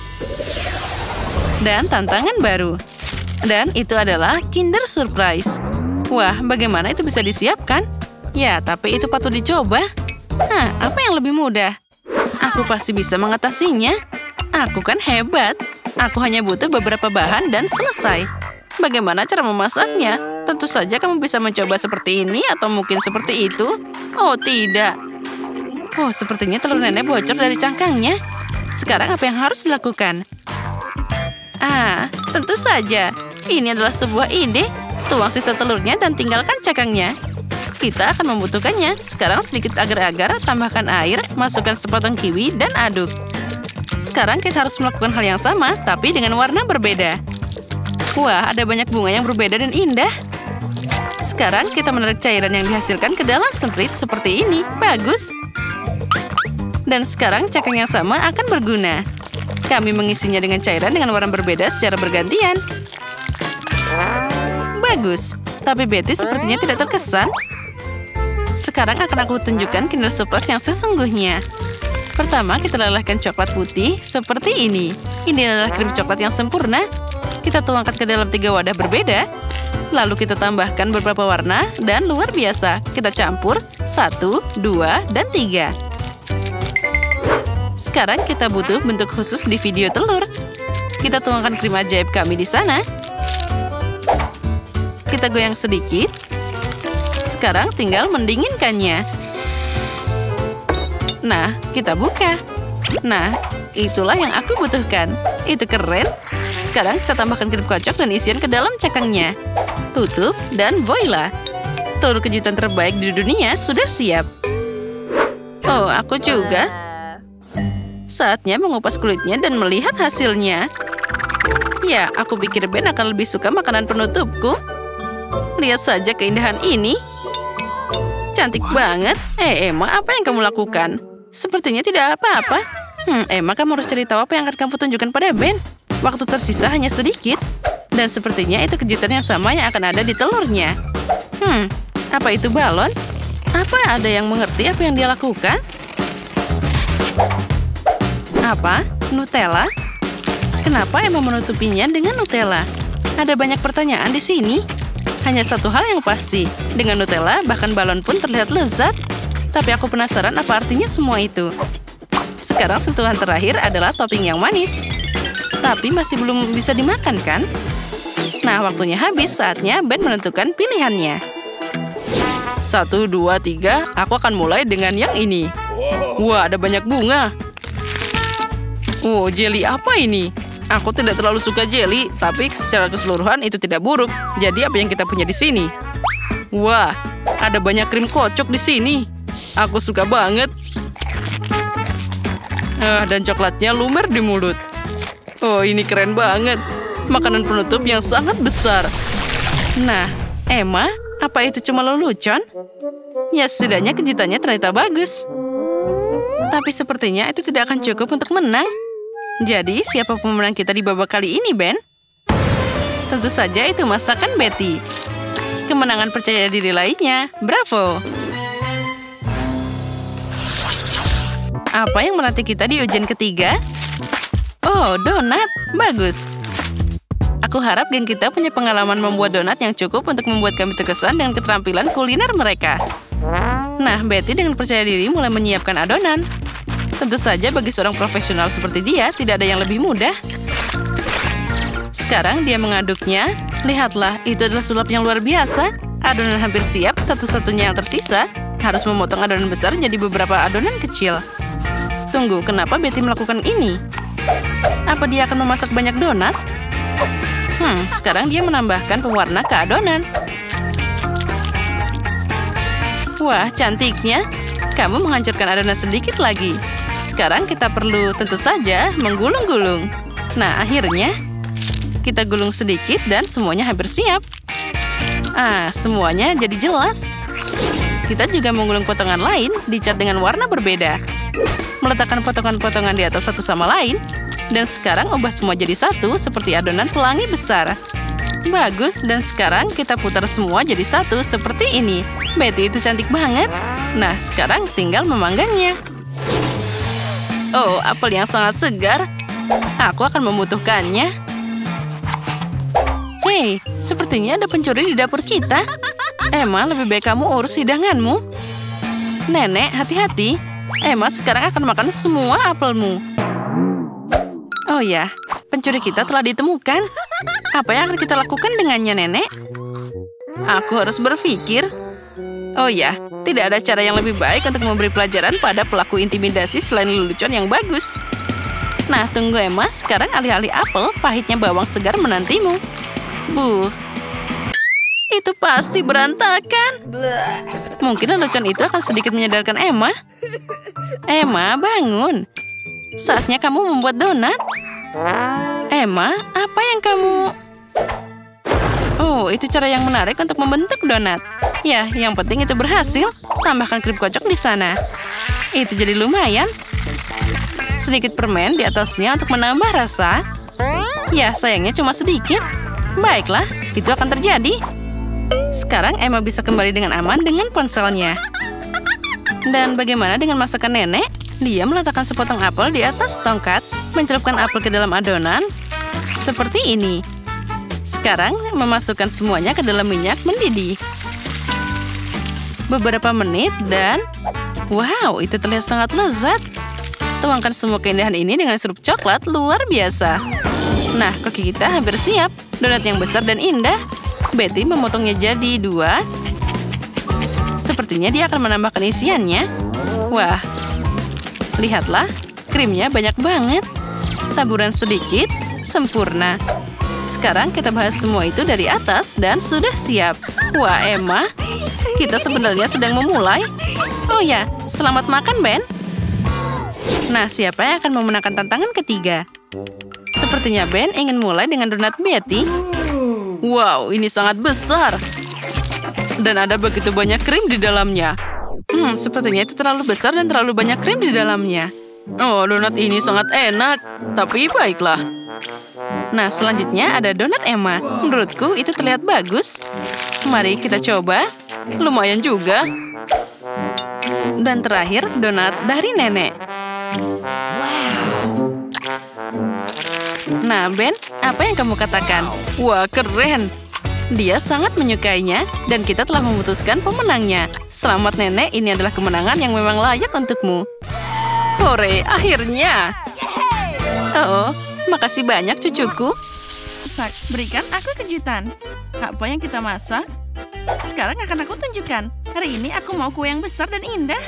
Dan tantangan baru. Dan itu adalah Kinder Surprise. Wah, bagaimana itu bisa disiapkan? Ya, tapi itu patut dicoba. Nah, apa yang lebih mudah? Aku pasti bisa mengatasinya. Aku kan hebat. Aku hanya butuh beberapa bahan dan selesai. Bagaimana cara memasaknya? Tentu saja kamu bisa mencoba seperti ini atau mungkin seperti itu. Oh, tidak. Oh, sepertinya telur nenek bocor dari cangkangnya. Sekarang apa yang harus dilakukan? Ah, tentu saja. Ini adalah sebuah ide. Tuang sisa telurnya dan tinggalkan cangkangnya. Kita akan membutuhkannya. Sekarang sedikit agar-agar, tambahkan air, masukkan sepotong kiwi, dan aduk. Sekarang kita harus melakukan hal yang sama, tapi dengan warna berbeda. Wah, ada banyak bunga yang berbeda dan indah. Sekarang kita menarik cairan yang dihasilkan ke dalam semprit seperti ini. Bagus. Dan sekarang cakang yang sama akan berguna. Kami mengisinya dengan cairan dengan warna berbeda secara bergantian. Bagus. Tapi Betty sepertinya tidak terkesan. Sekarang akan aku tunjukkan Kinder Surprise yang sesungguhnya. Pertama, kita lelehkan coklat putih seperti ini. Ini adalah krim coklat yang sempurna. Kita tuangkan ke dalam tiga wadah berbeda. Lalu kita tambahkan beberapa warna dan luar biasa. Kita campur satu, dua, dan tiga. Sekarang kita butuh bentuk khusus di video telur. Kita tuangkan krim ajaib kami di sana. Kita goyang sedikit. Sekarang tinggal mendinginkannya. Nah, kita buka. Nah, itulah yang aku butuhkan. Itu keren. Sekarang kita tambahkan krim kocok dan isian ke dalam cakangnya. Tutup dan voila. Telur kejutan terbaik di dunia sudah siap. Oh, aku juga. Saatnya mengupas kulitnya dan melihat hasilnya. Ya, aku pikir Ben akan lebih suka makanan penutupku. Lihat saja keindahan ini. Cantik banget. Eh, Emma, apa yang kamu lakukan? Sepertinya tidak apa-apa. Hmm, Emma, kamu harus cari tahu apa yang akan kamu tunjukkan pada Ben. Waktu tersisa hanya sedikit. Dan sepertinya itu kejutan yang sama yang akan ada di telurnya. Hmm, apa itu balon? Apa ada yang mengerti apa yang dia lakukan? Apa? Nutella? Kenapa Emma menutupinya dengan Nutella? Ada banyak pertanyaan di sini. Hanya satu hal yang pasti. Dengan Nutella, bahkan balon pun terlihat lezat. Tapi aku penasaran apa artinya semua itu. Sekarang sentuhan terakhir adalah topping yang manis. Tapi masih belum bisa dimakan, kan? Nah, waktunya habis. Saatnya Ben menentukan pilihannya. Satu, dua, tiga. Aku akan mulai dengan yang ini. Wah, ada banyak bunga. Oh, jelly apa ini? Aku tidak terlalu suka jelly, tapi secara keseluruhan itu tidak buruk. Jadi apa yang kita punya di sini? Wah, ada banyak krim kocok di sini. Aku suka banget. Ah, dan coklatnya lumer di mulut. Oh, ini keren banget. Makanan penutup yang sangat besar. Nah, Emma, apa itu cuma lelucon? Ya, setidaknya kejutannya ternyata bagus. Tapi sepertinya itu tidak akan cukup untuk menang. Jadi, siapa pemenang kita di babak kali ini, Ben? Tentu saja itu masakan Betty. Kemenangan percaya diri lainnya. Bravo! Apa yang menanti kita di ujian ketiga? Oh, donat. Bagus. Aku harap geng kita punya pengalaman membuat donat yang cukup untuk membuat kami terkesan dengan keterampilan kuliner mereka. Nah, Betty dengan percaya diri mulai menyiapkan adonan. Tentu saja bagi seorang profesional seperti dia, tidak ada yang lebih mudah. Sekarang dia mengaduknya. Lihatlah, itu adalah sulap yang luar biasa. Adonan hampir siap, satu-satunya yang tersisa. Harus memotong adonan besar jadi beberapa adonan kecil. Tunggu, kenapa Betty melakukan ini? Apa dia akan memasak banyak donat? Hmm, sekarang dia menambahkan pewarna ke adonan. Wah, cantiknya. Kamu menghancurkan adonan sedikit lagi. Sekarang kita perlu tentu saja menggulung-gulung. Nah, akhirnya kita gulung sedikit dan semuanya hampir siap. Ah, semuanya jadi jelas. Kita juga menggulung potongan lain, dicat dengan warna berbeda. Meletakkan potongan-potongan di atas satu sama lain. Dan sekarang ubah semua jadi satu seperti adonan pelangi besar. Bagus, dan sekarang kita putar semua jadi satu seperti ini. Betty itu cantik banget. Nah, sekarang tinggal memanggangnya. Oh, apel yang sangat segar. Aku akan membutuhkannya. Hei, sepertinya ada pencuri di dapur kita. Emma, lebih baik kamu urus hidanganmu. Nenek, hati-hati. Emma sekarang akan makan semua apelmu. Oh ya, pencuri kita telah ditemukan. Apa yang akan kita lakukan dengannya, Nenek? Aku harus berpikir. Oh ya, tidak ada cara yang lebih baik untuk memberi pelajaran pada pelaku intimidasi selain lelucon yang bagus. Nah, tunggu Emma, sekarang alih-alih apel, pahitnya bawang segar menantimu. Buh. Itu pasti berantakan. Mungkin lelucon itu akan sedikit menyadarkan Emma. Emma, bangun. saatnya kamu membuat donat. Emma, apa yang kamu... Oh, itu cara yang menarik untuk membentuk donat. Ya, yang penting itu berhasil. Tambahkan krim kocok di sana. Itu jadi lumayan. Sedikit permen di atasnya untuk menambah rasa. Ya, sayangnya cuma sedikit. Baiklah, itu akan terjadi. Sekarang Emma bisa kembali dengan aman dengan ponselnya. Dan bagaimana dengan masakan nenek? Dia meletakkan sepotong apel di atas tongkat, mencelupkan apel ke dalam adonan. Seperti ini. Sekarang, memasukkan semuanya ke dalam minyak mendidih. Beberapa menit dan... Wow, itu terlihat sangat lezat. Tuangkan semua keindahan ini dengan sirup coklat luar biasa. Nah, koki kita hampir siap. Donat yang besar dan indah. Betty memotongnya jadi dua. Sepertinya dia akan menambahkan isiannya. Wah, lihatlah, krimnya banyak banget. Taburan sedikit, sempurna. Sekarang kita bahas semua itu dari atas dan sudah siap. Wah, Emma, kita sebenarnya sedang memulai. Oh ya, selamat makan, Ben. Nah, siapa yang akan memenangkan tantangan ketiga? Sepertinya Ben ingin mulai dengan donat Betty. Wow, ini sangat besar. Dan ada begitu banyak krim di dalamnya. Hmm, sepertinya itu terlalu besar dan terlalu banyak krim di dalamnya. Oh, donat ini sangat enak. Tapi baiklah. Nah, selanjutnya ada donat Emma. Menurutku itu terlihat bagus. Mari kita coba. Lumayan juga. Dan terakhir, donat dari nenek. Nah, Ben, apa yang kamu katakan? Wah, keren. Dia sangat menyukainya, dan kita telah memutuskan pemenangnya. Selamat nenek, ini adalah kemenangan yang memang layak untukmu. Hore, akhirnya. Oh, makasih banyak cucuku. Sak, berikan aku kejutan. Apa yang kita masak? Sekarang akan aku tunjukkan. Hari ini aku mau kue yang besar dan indah.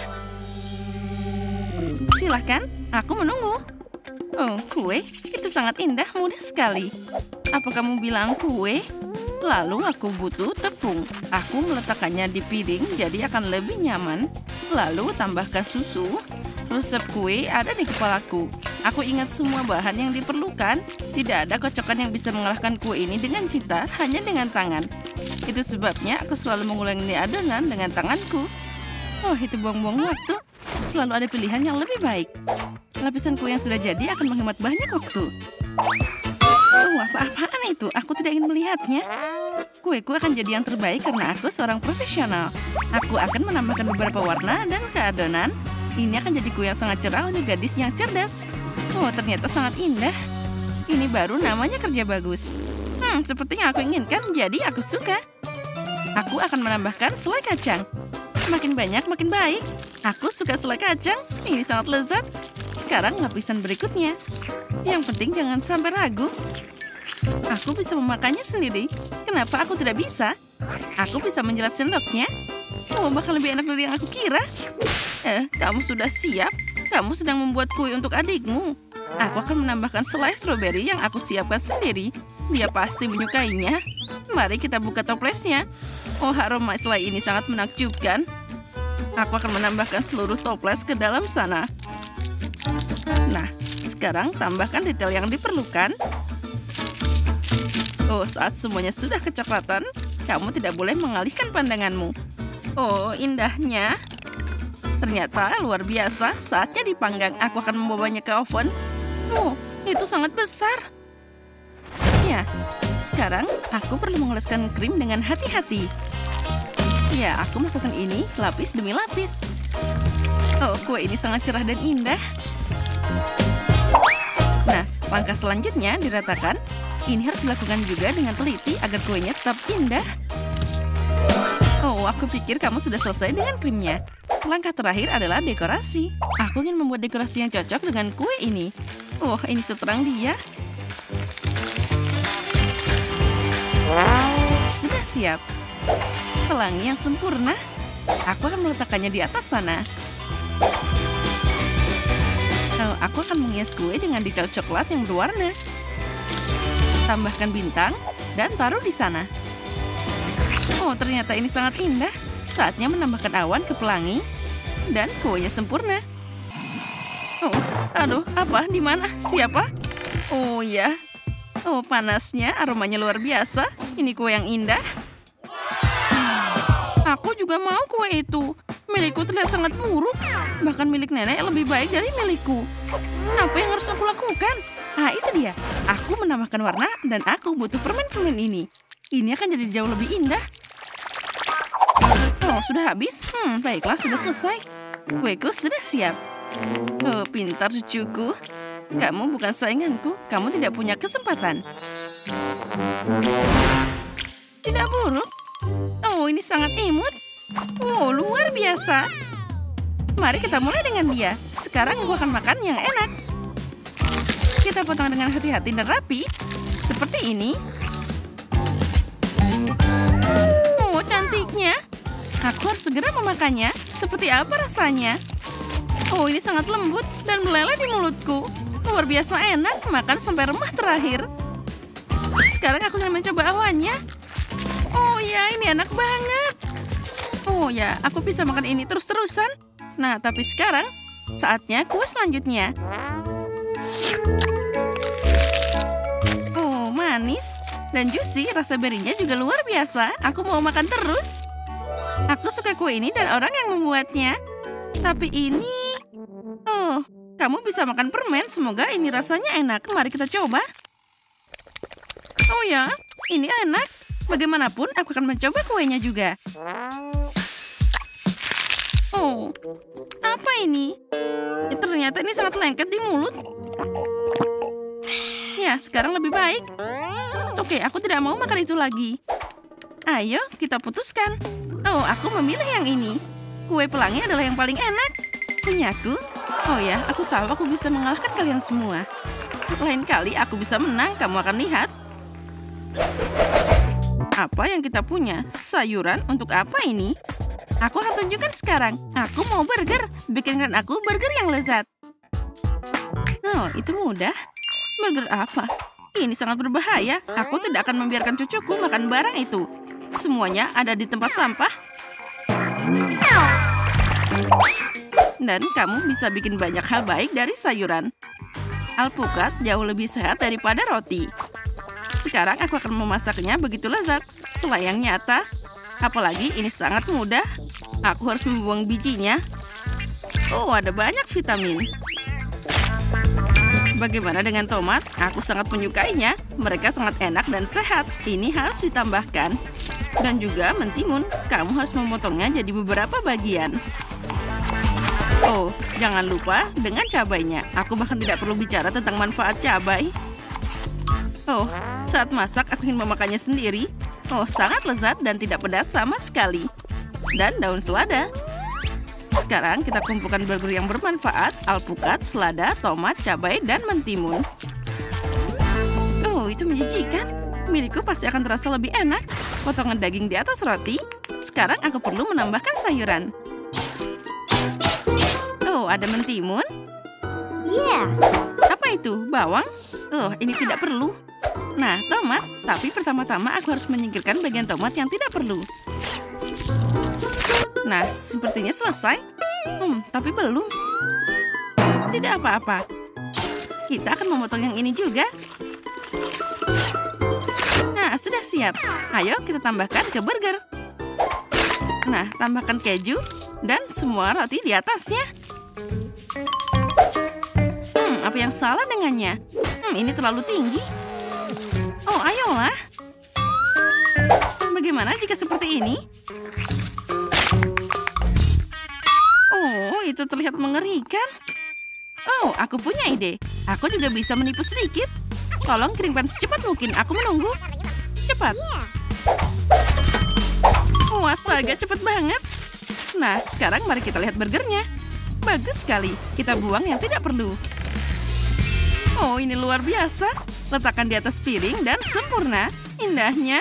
Silahkan, aku menunggu. Oh, kue? Itu sangat indah, mudah sekali. Apa kamu bilang kue? Lalu aku butuh tepung. Aku meletakkannya di piring jadi akan lebih nyaman. Lalu tambahkan susu. Resep kue ada di kepalaku. Aku ingat semua bahan yang diperlukan. Tidak ada kocokan yang bisa mengalahkan kue ini dengan cinta, hanya dengan tangan. Itu sebabnya aku selalu mengulangi adonan dengan tanganku. Oh, itu buang-buang waktu. Selalu ada pilihan yang lebih baik. Lapisan kue yang sudah jadi akan menghemat banyak waktu. Oh, apa-apaan itu? Aku tidak ingin melihatnya. Kueku akan jadi yang terbaik karena aku seorang profesional. Aku akan menambahkan beberapa warna dan ke adonan. Ini akan jadi kue yang sangat cerah untuk gadis yang cerdas. Oh, ternyata sangat indah. Ini baru namanya kerja bagus. Hmm, seperti yang aku inginkan, jadi aku suka. Aku akan menambahkan selai kacang. Makin banyak, makin baik. Aku suka selai kacang. Ini sangat lezat. Sekarang lapisan berikutnya. Yang penting jangan sampai ragu. Aku bisa memakannya sendiri. Kenapa aku tidak bisa? Aku bisa menjelat sendoknya. Oh, bahkan lebih enak dari yang aku kira. Eh, kamu sudah siap? Kamu sedang membuat kue untuk adikmu. Aku akan menambahkan selai stroberi yang aku siapkan sendiri. Dia pasti menyukainya. Mari kita buka toplesnya. Oh, aroma selai ini sangat menakjubkan. Aku akan menambahkan seluruh toples ke dalam sana. Nah, sekarang tambahkan detail yang diperlukan. Oh, saat semuanya sudah kecoklatan, kamu tidak boleh mengalihkan pandanganmu. Oh, indahnya. Ternyata luar biasa. Saatnya dipanggang. Aku akan membawanya ke oven. Oh, itu sangat besar. Ya, sekarang aku perlu mengoleskan krim dengan hati-hati. Ya, aku melakukan ini lapis demi lapis. Oh, kue ini sangat cerah dan indah. Nah, langkah selanjutnya diratakan. Ini harus dilakukan juga dengan teliti agar kuenya tetap indah. Oh, aku pikir kamu sudah selesai dengan krimnya. Langkah terakhir adalah dekorasi. Aku ingin membuat dekorasi yang cocok dengan kue ini. Oh, ini seterang dia. Sudah siap. Pelangi yang sempurna. Aku akan meletakkannya di atas sana. Oh, aku akan menghias kue dengan detail coklat yang berwarna. Tambahkan bintang dan taruh di sana. Oh, ternyata ini sangat indah. Saatnya menambahkan awan ke pelangi dan kuenya sempurna. Oh, Aduh, apa? Di mana? Siapa? Oh ya. Oh, panasnya, aromanya luar biasa. Ini kue yang indah. Aku juga mau kue itu. Milikku terlihat sangat buruk. Bahkan milik nenek lebih baik dari milikku. Apa yang harus aku lakukan? Ah, itu dia. Aku menambahkan warna dan aku butuh permen-permen ini. Ini akan jadi jauh lebih indah. Oh, sudah habis? Hmm, baiklah, sudah selesai. Kueku sudah siap. Oh, pintar cucuku. Kamu bukan sainganku. Kamu tidak punya kesempatan. Tidak buruk. Oh, ini sangat imut. Oh, luar biasa. Mari kita mulai dengan dia. Sekarang aku akan makan yang enak. Kita potong dengan hati-hati dan rapi. Seperti ini. Oh, cantiknya. Aku harus segera memakannya. Seperti apa rasanya? Oh, ini sangat lembut dan meleleh di mulutku. Luar biasa enak, makan sampai remah terakhir. Sekarang aku akan mencoba awannya. Oh ya, ini enak banget. Oh ya, aku bisa makan ini terus-terusan. Nah, tapi sekarang saatnya kue selanjutnya. Oh, manis dan juicy, rasa berinya juga luar biasa. Aku mau makan terus. Aku suka kue ini dan orang yang membuatnya. Tapi ini... Oh, kamu bisa makan permen. Semoga ini rasanya enak. Mari kita coba. Oh ya, ini enak. Bagaimanapun, aku akan mencoba kuenya juga. Oh, apa ini? Ya, ternyata ini sangat lengket di mulut. Ya, sekarang lebih baik. Oke, aku tidak mau makan itu lagi. Ayo, kita putuskan. Oh, aku memilih yang ini. Kue pelangi adalah yang paling enak. Punyaku. Oh ya, aku tahu aku bisa mengalahkan kalian semua. Lain kali aku bisa menang, kamu akan lihat. Apa yang kita punya? Sayuran untuk apa ini? Aku akan tunjukkan sekarang. Aku mau burger. Bikinkan aku burger yang lezat. Oh, itu mudah. Burger apa? Ini sangat berbahaya. Aku tidak akan membiarkan cucuku makan barang itu. Semuanya ada di tempat sampah. Dan kamu bisa bikin banyak hal baik dari sayuran. Alpukat jauh lebih sehat daripada roti. Sekarang aku akan memasaknya begitu lezat. Selayang nyata. Apalagi ini sangat mudah. Aku harus membuang bijinya. Oh, ada banyak vitamin. Bagaimana dengan tomat? Aku sangat menyukainya. Mereka sangat enak dan sehat. Ini harus ditambahkan. Dan juga mentimun. Kamu harus memotongnya jadi beberapa bagian. Oh, jangan lupa dengan cabainya. Aku bahkan tidak perlu bicara tentang manfaat cabai. Oh, saat masak aku ingin memakannya sendiri. Oh, sangat lezat dan tidak pedas sama sekali. Dan daun selada. Sekarang kita kumpulkan burger yang bermanfaat, alpukat, selada, tomat, cabai, dan mentimun. Oh, itu menjijikan. Milikku pasti akan terasa lebih enak. Potongan daging di atas roti. Sekarang aku perlu menambahkan sayuran. Oh, ada mentimun. Yeah. Apa itu? Bawang? Oh, ini tidak perlu. Nah, tomat. Tapi pertama-tama aku harus menyingkirkan bagian tomat yang tidak perlu. Nah, sepertinya selesai. Hmm, tapi belum. Tidak apa-apa. Kita akan memotong yang ini juga. Nah, sudah siap. Ayo kita tambahkan ke burger. Nah, tambahkan keju dan semua roti di atasnya. Hmm, apa yang salah dengannya? Hmm, ini terlalu tinggi. Oh, ayolah. Bagaimana jika seperti ini? Oh, itu terlihat mengerikan. Oh, aku punya ide. Aku juga bisa menipu sedikit. Tolong kirimkan secepat mungkin. Aku menunggu. Cepat. Oh, astaga, cepat banget. Nah, sekarang mari kita lihat burgernya. Bagus sekali. Kita buang yang tidak perlu. Oh, ini luar biasa. Letakkan di atas piring dan sempurna. Indahnya.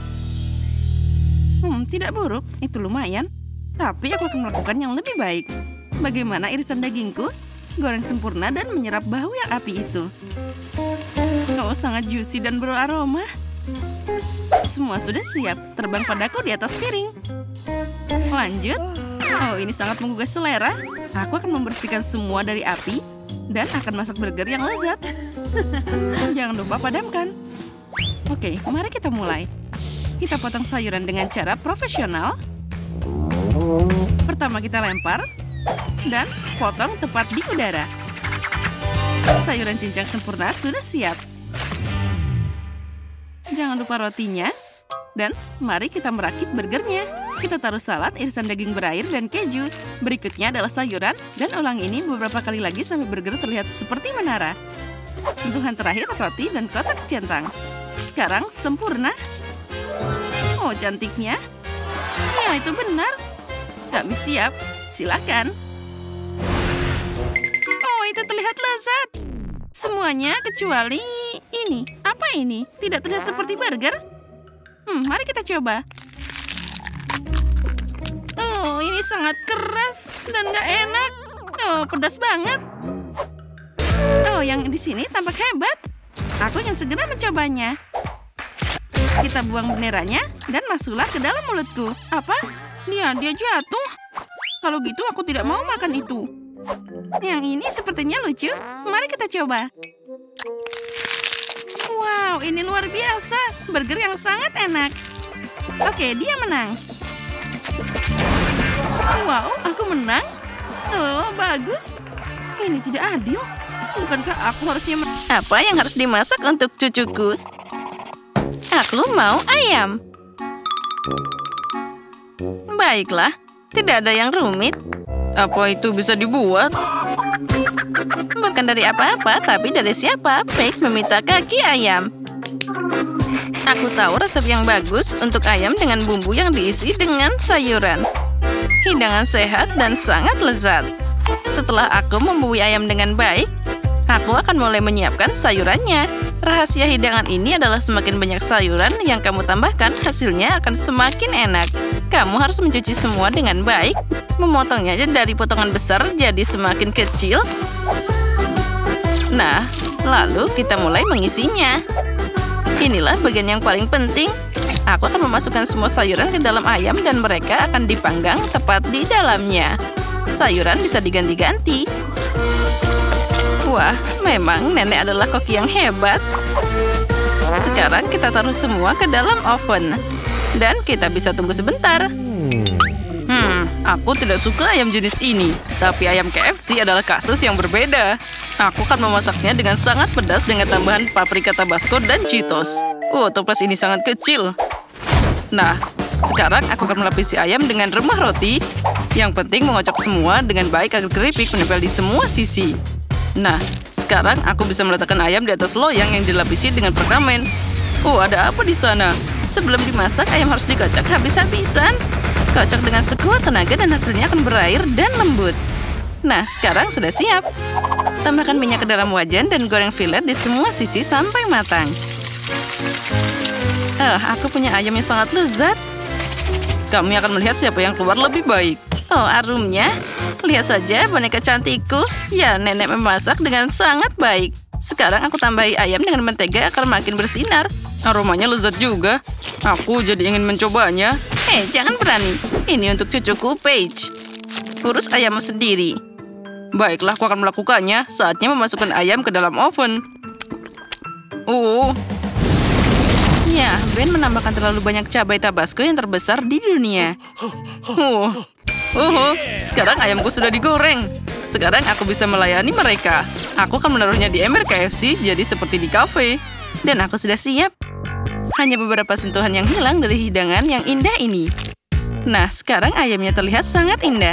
Hmm, tidak buruk. Itu lumayan. Tapi aku akan melakukan yang lebih baik. Bagaimana irisan dagingku? Goreng sempurna dan menyerap bau yang api itu. Oh, sangat juicy dan beraroma. Semua sudah siap. Terbang padaku di atas piring. Lanjut. Oh, ini sangat menggugah selera. Aku akan membersihkan semua dari api. dan akan masak burger yang lezat. Jangan lupa padamkan. Oke, mari kita mulai. Kita potong sayuran dengan cara profesional. Pertama kita lempar dan potong tepat di udara. Sayuran cincang sempurna sudah siap. Jangan lupa rotinya. Dan mari kita merakit burgernya. Kita taruh salad, irisan daging berair, dan keju. Berikutnya adalah sayuran, dan ulang ini beberapa kali lagi sampai burger terlihat seperti menara. Sentuhan terakhir roti dan kotak centang. Sekarang sempurna. Oh, cantiknya. Ya, itu benar. Kami siap. Silakan. Oh, itu terlihat lezat. Semuanya kecuali ini. Apa ini? Tidak terlihat seperti burger. Hmm, mari kita coba. Oh, ini sangat keras dan nggak enak. Oh, pedas banget. Oh, yang di sini tampak hebat. Aku ingin segera mencobanya. Kita buang benderanya dan masuklah ke dalam mulutku. Apa? Dia, dia jatuh. Kalau gitu aku tidak mau makan itu. Yang ini sepertinya lucu. Mari kita coba. Wow, ini luar biasa. Burger yang sangat enak. Oke, dia menang. Wow, aku menang. Oh, bagus. Ini tidak adil. Bukankah aku harusnya... Apa yang harus dimasak untuk cucuku? Aku mau ayam. Baiklah, tidak ada yang rumit. Apa itu bisa dibuat? Bukan dari apa-apa, tapi dari siapa? Paige meminta kaki ayam. Aku tahu resep yang bagus untuk ayam dengan bumbu yang diisi dengan sayuran. Hidangan sehat dan sangat lezat. Setelah aku membumbui ayam dengan baik, aku akan mulai menyiapkan sayurannya. Rahasia hidangan ini adalah semakin banyak sayuran yang kamu tambahkan, hasilnya akan semakin enak. Kamu harus mencuci semua dengan baik, memotongnya dari potongan besar jadi semakin kecil. Nah, lalu kita mulai mengisinya. Inilah bagian yang paling penting. Aku akan memasukkan semua sayuran ke dalam ayam dan mereka akan dipanggang tepat di dalamnya. Sayuran bisa diganti-ganti. Wah, memang nenek adalah koki yang hebat. Sekarang kita taruh semua ke dalam oven. Dan kita bisa tunggu sebentar. Hmm, aku tidak suka ayam jenis ini. Tapi ayam K F C adalah kasus yang berbeda. Aku akan memasaknya dengan sangat pedas dengan tambahan paprika tabasco dan Cheetos. Oh, toples ini sangat kecil. Nah, sekarang aku akan melapisi ayam dengan remah roti. Yang penting mengocok semua dengan baik agar keripik menempel di semua sisi. Nah, sekarang aku bisa meletakkan ayam di atas loyang yang dilapisi dengan perkamen. Oh, ada apa di sana? Sebelum dimasak, ayam harus dikocok habis-habisan. Kocok dengan sekuat tenaga dan hasilnya akan berair dan lembut. Nah, sekarang sudah siap. Tambahkan minyak ke dalam wajan dan goreng fillet di semua sisi sampai matang. Oh, aku punya ayam yang sangat lezat. Kami akan melihat siapa yang keluar lebih baik. Oh, aromanya. Lihat saja boneka cantikku. Ya, nenek memasak dengan sangat baik. Sekarang aku tambahi ayam dengan mentega agar makin bersinar. Aromanya lezat juga. Aku jadi ingin mencobanya. Eh, jangan berani. Ini untuk cucuku, Paige. Urus ayammu sendiri. Baiklah, aku akan melakukannya. Saatnya memasukkan ayam ke dalam oven. Oh. Ya, Ben menambahkan terlalu banyak cabai tabasco yang terbesar di dunia. Oh. Oh, sekarang ayamku sudah digoreng. Sekarang aku bisa melayani mereka. Aku akan menaruhnya di ember K F C jadi seperti di kafe. Dan aku sudah siap. Hanya beberapa sentuhan yang hilang dari hidangan yang indah ini. Nah, sekarang ayamnya terlihat sangat indah.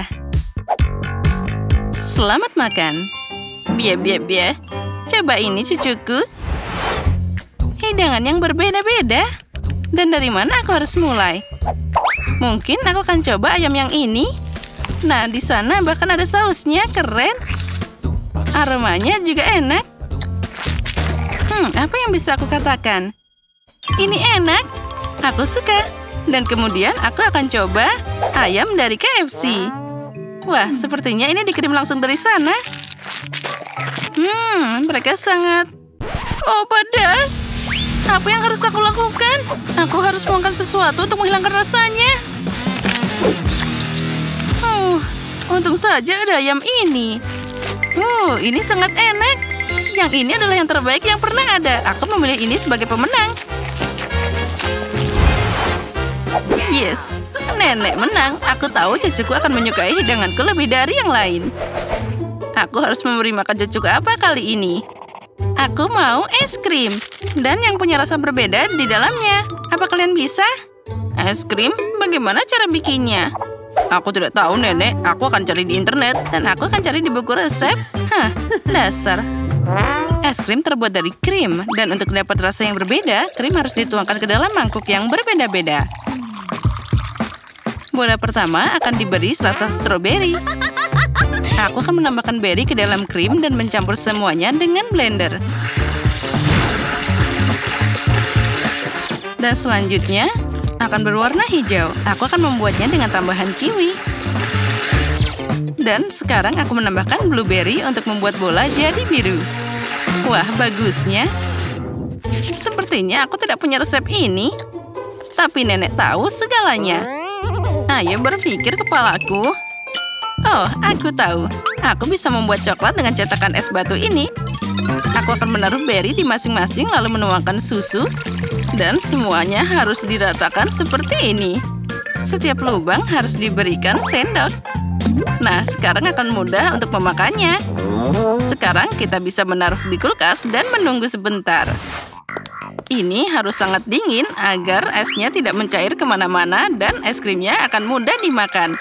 Selamat makan. Bia, bia, bia. Coba ini cucuku. Hidangan yang berbeda-beda. Dan dari mana aku harus mulai? Mungkin aku akan coba ayam yang ini. Nah, di sana bahkan ada sausnya, keren. Aromanya juga enak. Hmm, apa yang bisa aku katakan? Ini enak. Aku suka. Dan kemudian aku akan coba ayam dari K F C. Wah, sepertinya ini dikirim langsung dari sana. Hmm, mereka sangat... Oh, pedas. Apa yang harus aku lakukan? Aku harus makan sesuatu untuk menghilangkan rasanya. Uh, untung saja ada ayam ini. Wow, ini sangat enak. Yang ini adalah yang terbaik yang pernah ada. Aku memilih ini sebagai pemenang. Yes, nenek menang. Aku tahu cucuku akan menyukai hidanganku lebih dari yang lain. Aku harus memberi makan cucuku apa kali ini? Aku mau es krim. Dan yang punya rasa berbeda di dalamnya. Apa kalian bisa? Es krim? Bagaimana cara bikinnya? Aku tidak tahu, Nenek. Aku akan cari di internet. Dan aku akan cari di buku resep. Hah, dasar. Es krim terbuat dari krim. Dan untuk dapat rasa yang berbeda, krim harus dituangkan ke dalam mangkuk yang berbeda-beda. Bola pertama akan diberi rasa stroberi. Aku akan menambahkan beri ke dalam krim dan mencampur semuanya dengan blender. Dan selanjutnya akan berwarna hijau. Aku akan membuatnya dengan tambahan kiwi. Dan sekarang aku menambahkan blueberry untuk membuat bola jadi biru. Wah, bagusnya. Sepertinya aku tidak punya resep ini. Tapi nenek tahu segalanya. Ayo berpikir kepalaku. Oh, aku tahu. Aku bisa membuat coklat dengan cetakan es batu ini. Aku akan menaruh beri di masing-masing lalu menuangkan susu. Dan semuanya harus diratakan seperti ini. Setiap lubang harus diberikan sendok. Nah, sekarang akan mudah untuk memakannya. Sekarang kita bisa menaruh di kulkas dan menunggu sebentar. Ini harus sangat dingin agar esnya tidak mencair kemana-mana dan es krimnya akan mudah dimakan.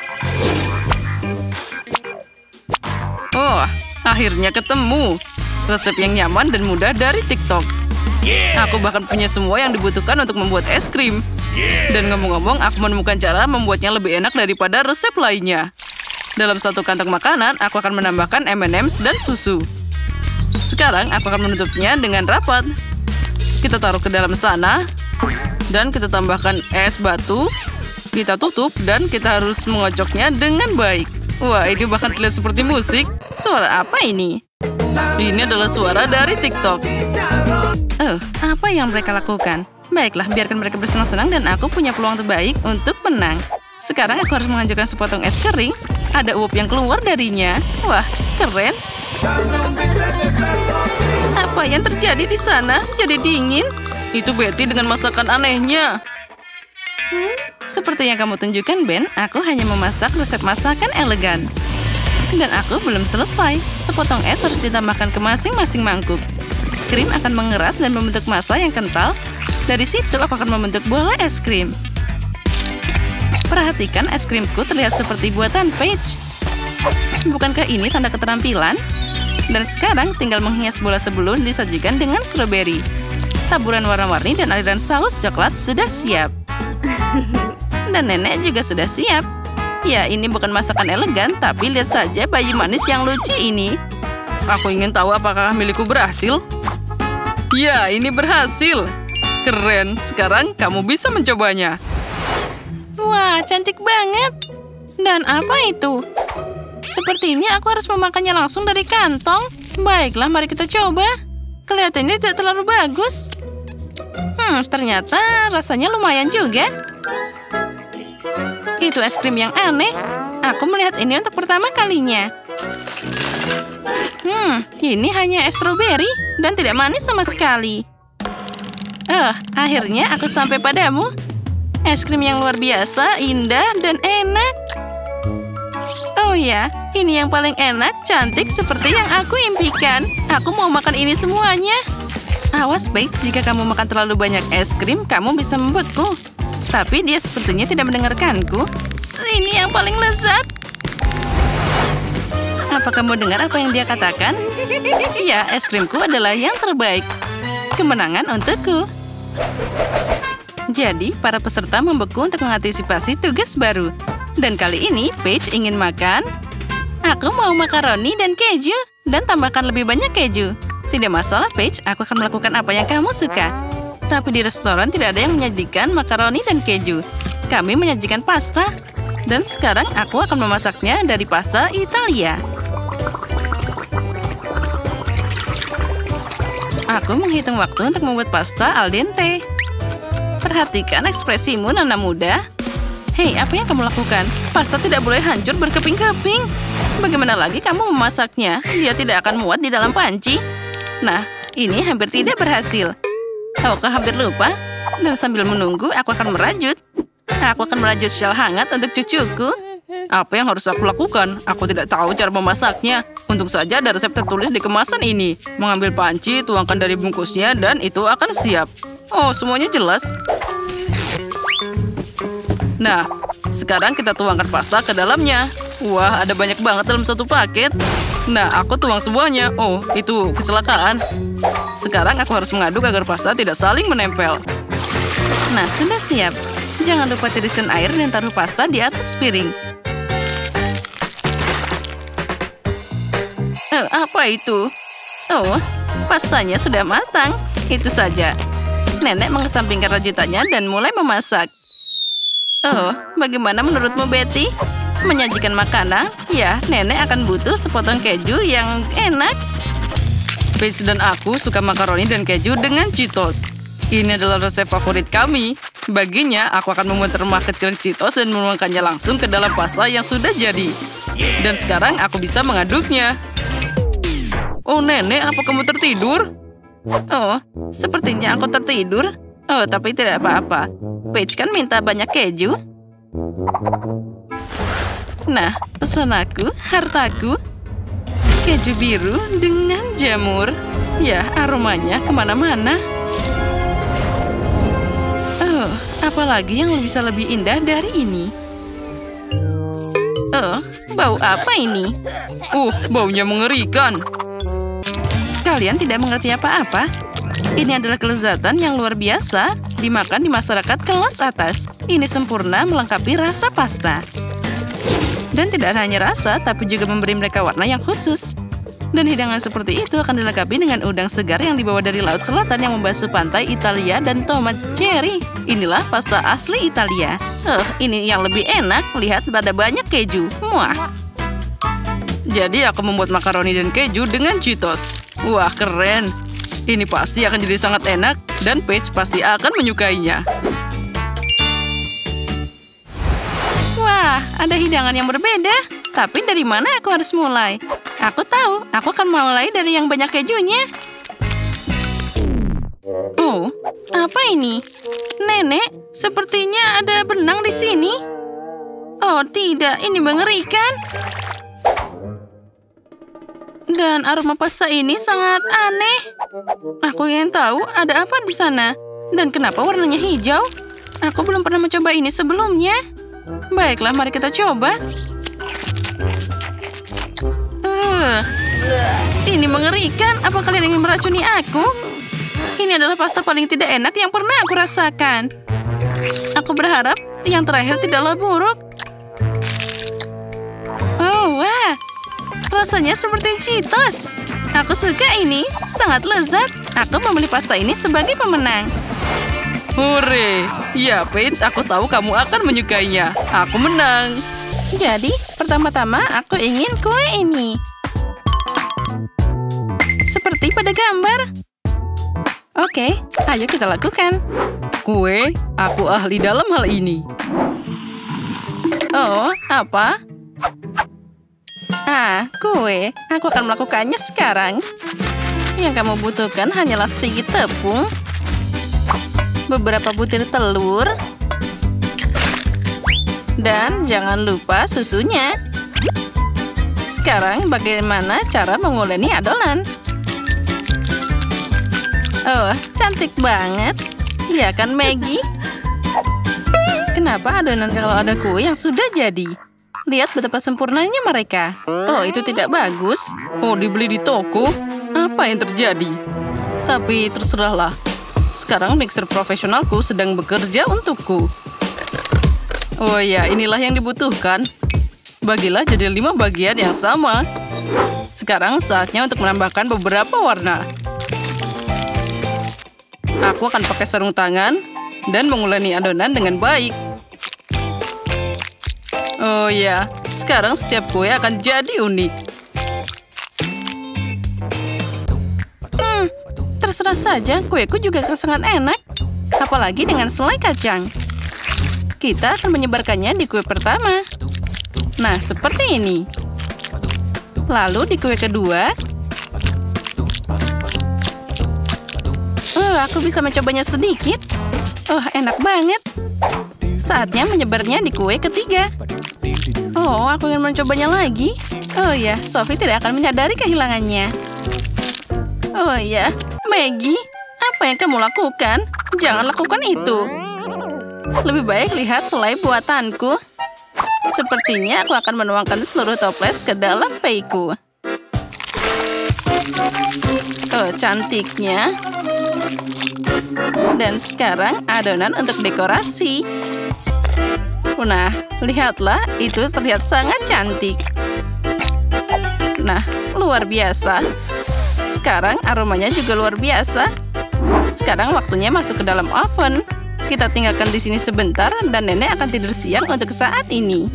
Oh, akhirnya ketemu. Resep yang nyaman dan mudah dari TikTok. Aku bahkan punya semua yang dibutuhkan untuk membuat es krim. Dan ngomong-ngomong, aku menemukan cara membuatnya lebih enak daripada resep lainnya. Dalam satu kantong makanan, aku akan menambahkan M and M's dan susu. Sekarang, aku akan menutupnya dengan rapat. Kita taruh ke dalam sana. Dan kita tambahkan es batu. Kita tutup dan kita harus mengocoknya dengan baik. Wah, ini bahkan terlihat seperti musik. Suara apa ini? Ini adalah suara dari TikTok. Oh, apa yang mereka lakukan? Baiklah, biarkan mereka bersenang-senang dan aku punya peluang terbaik untuk menang. Sekarang aku harus menghancurkan sepotong es kering. Ada uap yang keluar darinya. Wah, keren. Apa yang terjadi di sana? Jadi dingin. Itu Betty dengan masakan anehnya. Hmm, seperti yang kamu tunjukkan, Ben, aku hanya memasak resep masakan elegan. Dan aku belum selesai. Sepotong es harus ditambahkan ke masing-masing mangkuk. Krim akan mengeras dan membentuk massa yang kental. Dari situ aku akan membentuk bola es krim. Perhatikan es krimku terlihat seperti buatan Paige. Bukankah ini tanda keterampilan? Dan sekarang tinggal menghias bola sebelum disajikan dengan stroberi. Taburan warna-warni dan aliran saus coklat sudah siap. Dan nenek juga sudah siap. Ya, ini bukan masakan elegan, tapi lihat saja bayi manis yang lucu ini. Aku ingin tahu apakah milikku berhasil. Ya, ini berhasil. Keren, sekarang kamu bisa mencobanya. Wah, cantik banget. Dan apa itu? Sepertinya aku harus memakannya langsung dari kantong. Baiklah, mari kita coba. Kelihatannya tidak terlalu bagus. Hmm, ternyata rasanya lumayan juga. Itu es krim yang aneh. Aku melihat ini untuk pertama kalinya. Hmm, ini hanya es stroberi dan tidak manis sama sekali. Oh, akhirnya aku sampai padamu. Es krim yang luar biasa, indah, dan enak. Oh ya, ini yang paling enak, cantik seperti yang aku impikan. Aku mau makan ini semuanya. Awas, baik, jika kamu makan terlalu banyak es krim, kamu bisa membeku. Tapi dia sepertinya tidak mendengarkanku. Ini yang paling lezat. Apa kamu dengar apa yang dia katakan? Ya, es krimku adalah yang terbaik. Kemenangan untukku. Jadi, para peserta membeku untuk mengantisipasi tugas baru. Dan kali ini, Paige ingin makan. Aku mau makaroni dan keju. Dan tambahkan lebih banyak keju. Tidak masalah, Paige. Aku akan melakukan apa yang kamu suka. Tapi di restoran tidak ada yang menyajikan makaroni dan keju. Kami menyajikan pasta. Dan sekarang aku akan memasaknya dari pasta Italia. Aku menghitung waktu untuk membuat pasta al dente. Perhatikan ekspresimu, Nana muda. Hei, apa yang kamu lakukan? Pasta tidak boleh hancur berkeping-keping. Bagaimana lagi kamu memasaknya? Dia tidak akan muat di dalam panci. Nah, ini hampir tidak berhasil. Aku hampir lupa. Dan sambil menunggu, aku akan merajut. Aku akan merajut shell hangat untuk cucuku. Apa yang harus aku lakukan? Aku tidak tahu cara memasaknya. Untung saja ada resep tertulis di kemasan ini. Mengambil panci, tuangkan dari bungkusnya, dan itu akan siap. Oh, semuanya jelas. Nah, sekarang kita tuangkan pasta ke dalamnya. Wah, ada banyak banget dalam satu paket. Nah, aku tuang semuanya. Oh, itu kecelakaan. Sekarang aku harus mengaduk agar pasta tidak saling menempel. Nah, sudah siap. Jangan lupa tiriskan air dan taruh pasta di atas piring. Oh, apa itu? Oh, pastanya sudah matang. Itu saja. Nenek mengesampingkan rajutannya dan mulai memasak. Oh, bagaimana menurutmu, Betty? Menyajikan makanan? Ya, nenek akan butuh sepotong keju yang enak. Paige dan aku suka makaroni dan keju dengan Cheetos. Ini adalah resep favorit kami. Baginya, aku akan membuat remah kecil Cheetos dan menuangkannya langsung ke dalam pasta yang sudah jadi. Dan sekarang aku bisa mengaduknya. Oh, nenek, apa kamu tertidur? Oh, sepertinya aku tertidur. Oh, tapi tidak apa-apa. Paige kan minta banyak keju. Nah, pesan aku, hartaku. Keju biru dengan jamur. Ya, aromanya kemana-mana. Oh, apalagi yang bisa lebih indah dari ini? Oh, bau apa ini? Uh, baunya mengerikan. Kalian tidak mengerti apa-apa? Ini adalah kelezatan yang luar biasa dimakan di masyarakat kelas atas. Ini sempurna melengkapi rasa pasta. Dan tidak hanya rasa, tapi juga memberi mereka warna yang khusus. Dan hidangan seperti itu akan dilengkapi dengan udang segar yang dibawa dari laut selatan yang membasuh pantai Italia dan tomat cherry. Inilah pasta asli Italia. Oh, ini yang lebih enak. Lihat, pada banyak keju. Muah. Jadi aku membuat makaroni dan keju dengan Cheetos. Wah, keren. Ini pasti akan jadi sangat enak dan Paige pasti akan menyukainya. Wah, ada hidangan yang berbeda. Tapi dari mana aku harus mulai? Aku tahu, aku akan mulai dari yang banyak kejunya. Oh, apa ini? Nenek, sepertinya ada benang di sini. Oh tidak, ini mengerikan. Dan aroma pasta ini sangat aneh. Aku ingin tahu ada apa di sana. Dan kenapa warnanya hijau? Aku belum pernah mencoba ini sebelumnya. Baiklah, mari kita coba. Uh, ini mengerikan. Apa kalian ingin meracuni aku? Ini adalah pasta paling tidak enak yang pernah aku rasakan. Aku berharap yang terakhir tidaklah buruk. Oh, wah. Rasanya seperti Cheetos. Aku suka ini. Sangat lezat. Aku membeli pasta ini sebagai pemenang. Hore! Ya, Paige, aku tahu kamu akan menyukainya. Aku menang. Jadi, pertama-tama aku ingin kue ini. Seperti pada gambar. Oke, ayo kita lakukan. Kue, aku ahli dalam hal ini. Oh, apa? Ah, kue. Aku akan melakukannya sekarang. Yang kamu butuhkan hanyalah sedikit tepung, beberapa butir telur, dan jangan lupa susunya. Sekarang bagaimana cara menguleni adonan? Oh, cantik banget. Iya kan, Maggie? Kenapa adonan kalau ada kue yang sudah jadi? Lihat betapa sempurnanya mereka. Oh, itu tidak bagus. Oh, dibeli di toko? Apa yang terjadi? Tapi terserahlah. Sekarang mixer profesionalku sedang bekerja untukku. Oh ya, inilah yang dibutuhkan. Bagilah jadi lima bagian yang sama. Sekarang saatnya untuk menambahkan beberapa warna. Aku akan pakai sarung tangan dan menguleni adonan dengan baik. Oh ya, sekarang setiap kue akan jadi unik. Hmm, terserah saja, kueku juga akan sangat enak. Apalagi dengan selai kacang. Kita akan menyebarkannya di kue pertama. Nah, seperti ini. Lalu di kue kedua. Oh, aku bisa mencobanya sedikit. Oh, enak banget. Saatnya menyebarnya di kue ketiga. Oh, aku ingin mencobanya lagi. Oh ya, Sophie tidak akan menyadari kehilangannya. Oh ya, Maggie, apa yang kamu lakukan? Jangan lakukan itu. Lebih baik lihat selai buatanku. Sepertinya aku akan menuangkan seluruh toples ke dalam payku. Oh, cantiknya. Dan sekarang adonan untuk dekorasi. Nah, lihatlah, itu terlihat sangat cantik. Nah, luar biasa. Sekarang aromanya juga luar biasa. Sekarang waktunya masuk ke dalam oven. Kita tinggalkan di sini sebentar dan nenek akan tidur siang untuk saat ini.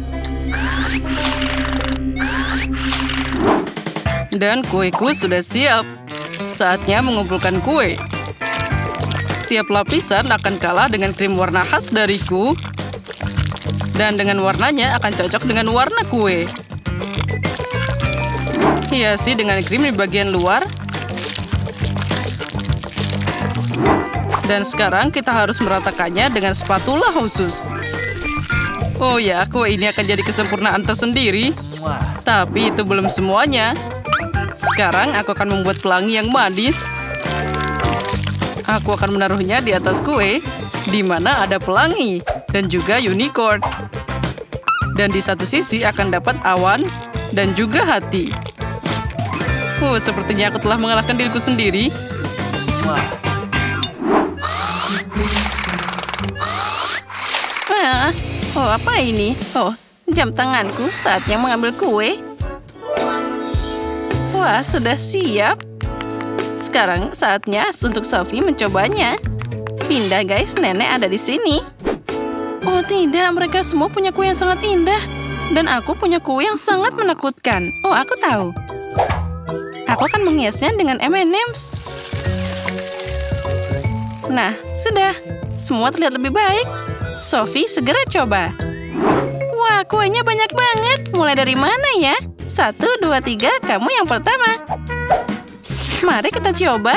Dan kueku sudah siap. Saatnya mengumpulkan kue. Setiap lapisan akan kalah dengan krim warna khas dariku. Dan dengan warnanya akan cocok dengan warna kue. Hiasi dengan krim di bagian luar. Dan sekarang kita harus meratakannya dengan spatula khusus. Oh ya, kue ini akan jadi kesempurnaan tersendiri. Tapi itu belum semuanya. Sekarang aku akan membuat pelangi yang manis. Aku akan menaruhnya di atas kue, di mana ada pelangi dan juga unicorn. Dan di satu sisi akan dapat awan dan juga hati. Oh, sepertinya aku telah mengalahkan diriku sendiri. Ah, oh, apa ini? Oh, jam tanganku. Saatnya mengambil kue. Wah, sudah siap. Sekarang saatnya untuk Sophie mencobanya. Pindah, guys. Nenek ada di sini. Oh, tidak. Mereka semua punya kue yang sangat indah. Dan aku punya kue yang sangat menakutkan. Oh, aku tahu. Aku akan menghiasnya dengan M and M's. Nah, sudah. Semua terlihat lebih baik. Sophie, segera coba. Wah, kuenya banyak banget. Mulai dari mana ya? Satu, dua, tiga. Kamu yang pertama. Mari kita coba.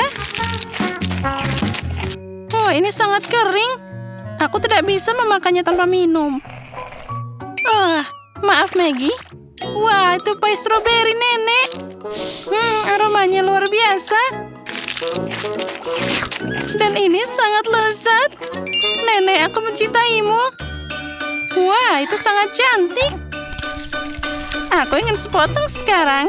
Oh, ini sangat kering. Aku tidak bisa memakannya tanpa minum. Oh, maaf Maggie. Wah, itu pie stroberi nenek. Hmm, aromanya luar biasa. Dan ini sangat lezat. Nenek, aku mencintaimu. Wah, itu sangat cantik. Aku ingin sepotong sekarang.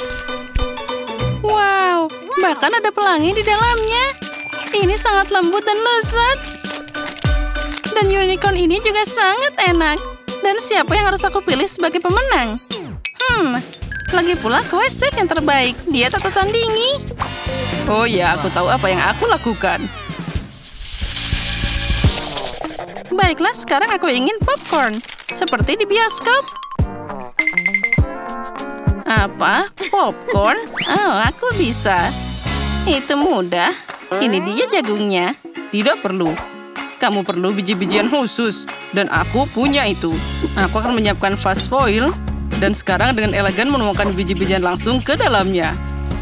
Wow, bahkan ada pelangi di dalamnya. Ini sangat lembut dan lezat. Dan unicorn ini juga sangat enak. Dan siapa yang harus aku pilih sebagai pemenang? Hmm, lagi pula kue chef yang terbaik. Dia tak tertandingi. Oh ya, aku tahu apa yang aku lakukan. Baiklah, sekarang aku ingin popcorn. Seperti di bioskop. Apa? Popcorn? Oh, aku bisa. Itu mudah. Ini dia jagungnya. Tidak perlu. Kamu perlu biji-bijian khusus. Dan aku punya itu. Aku akan menyiapkan fast foil. Dan sekarang dengan elegan menuangkan biji-bijian langsung ke dalamnya.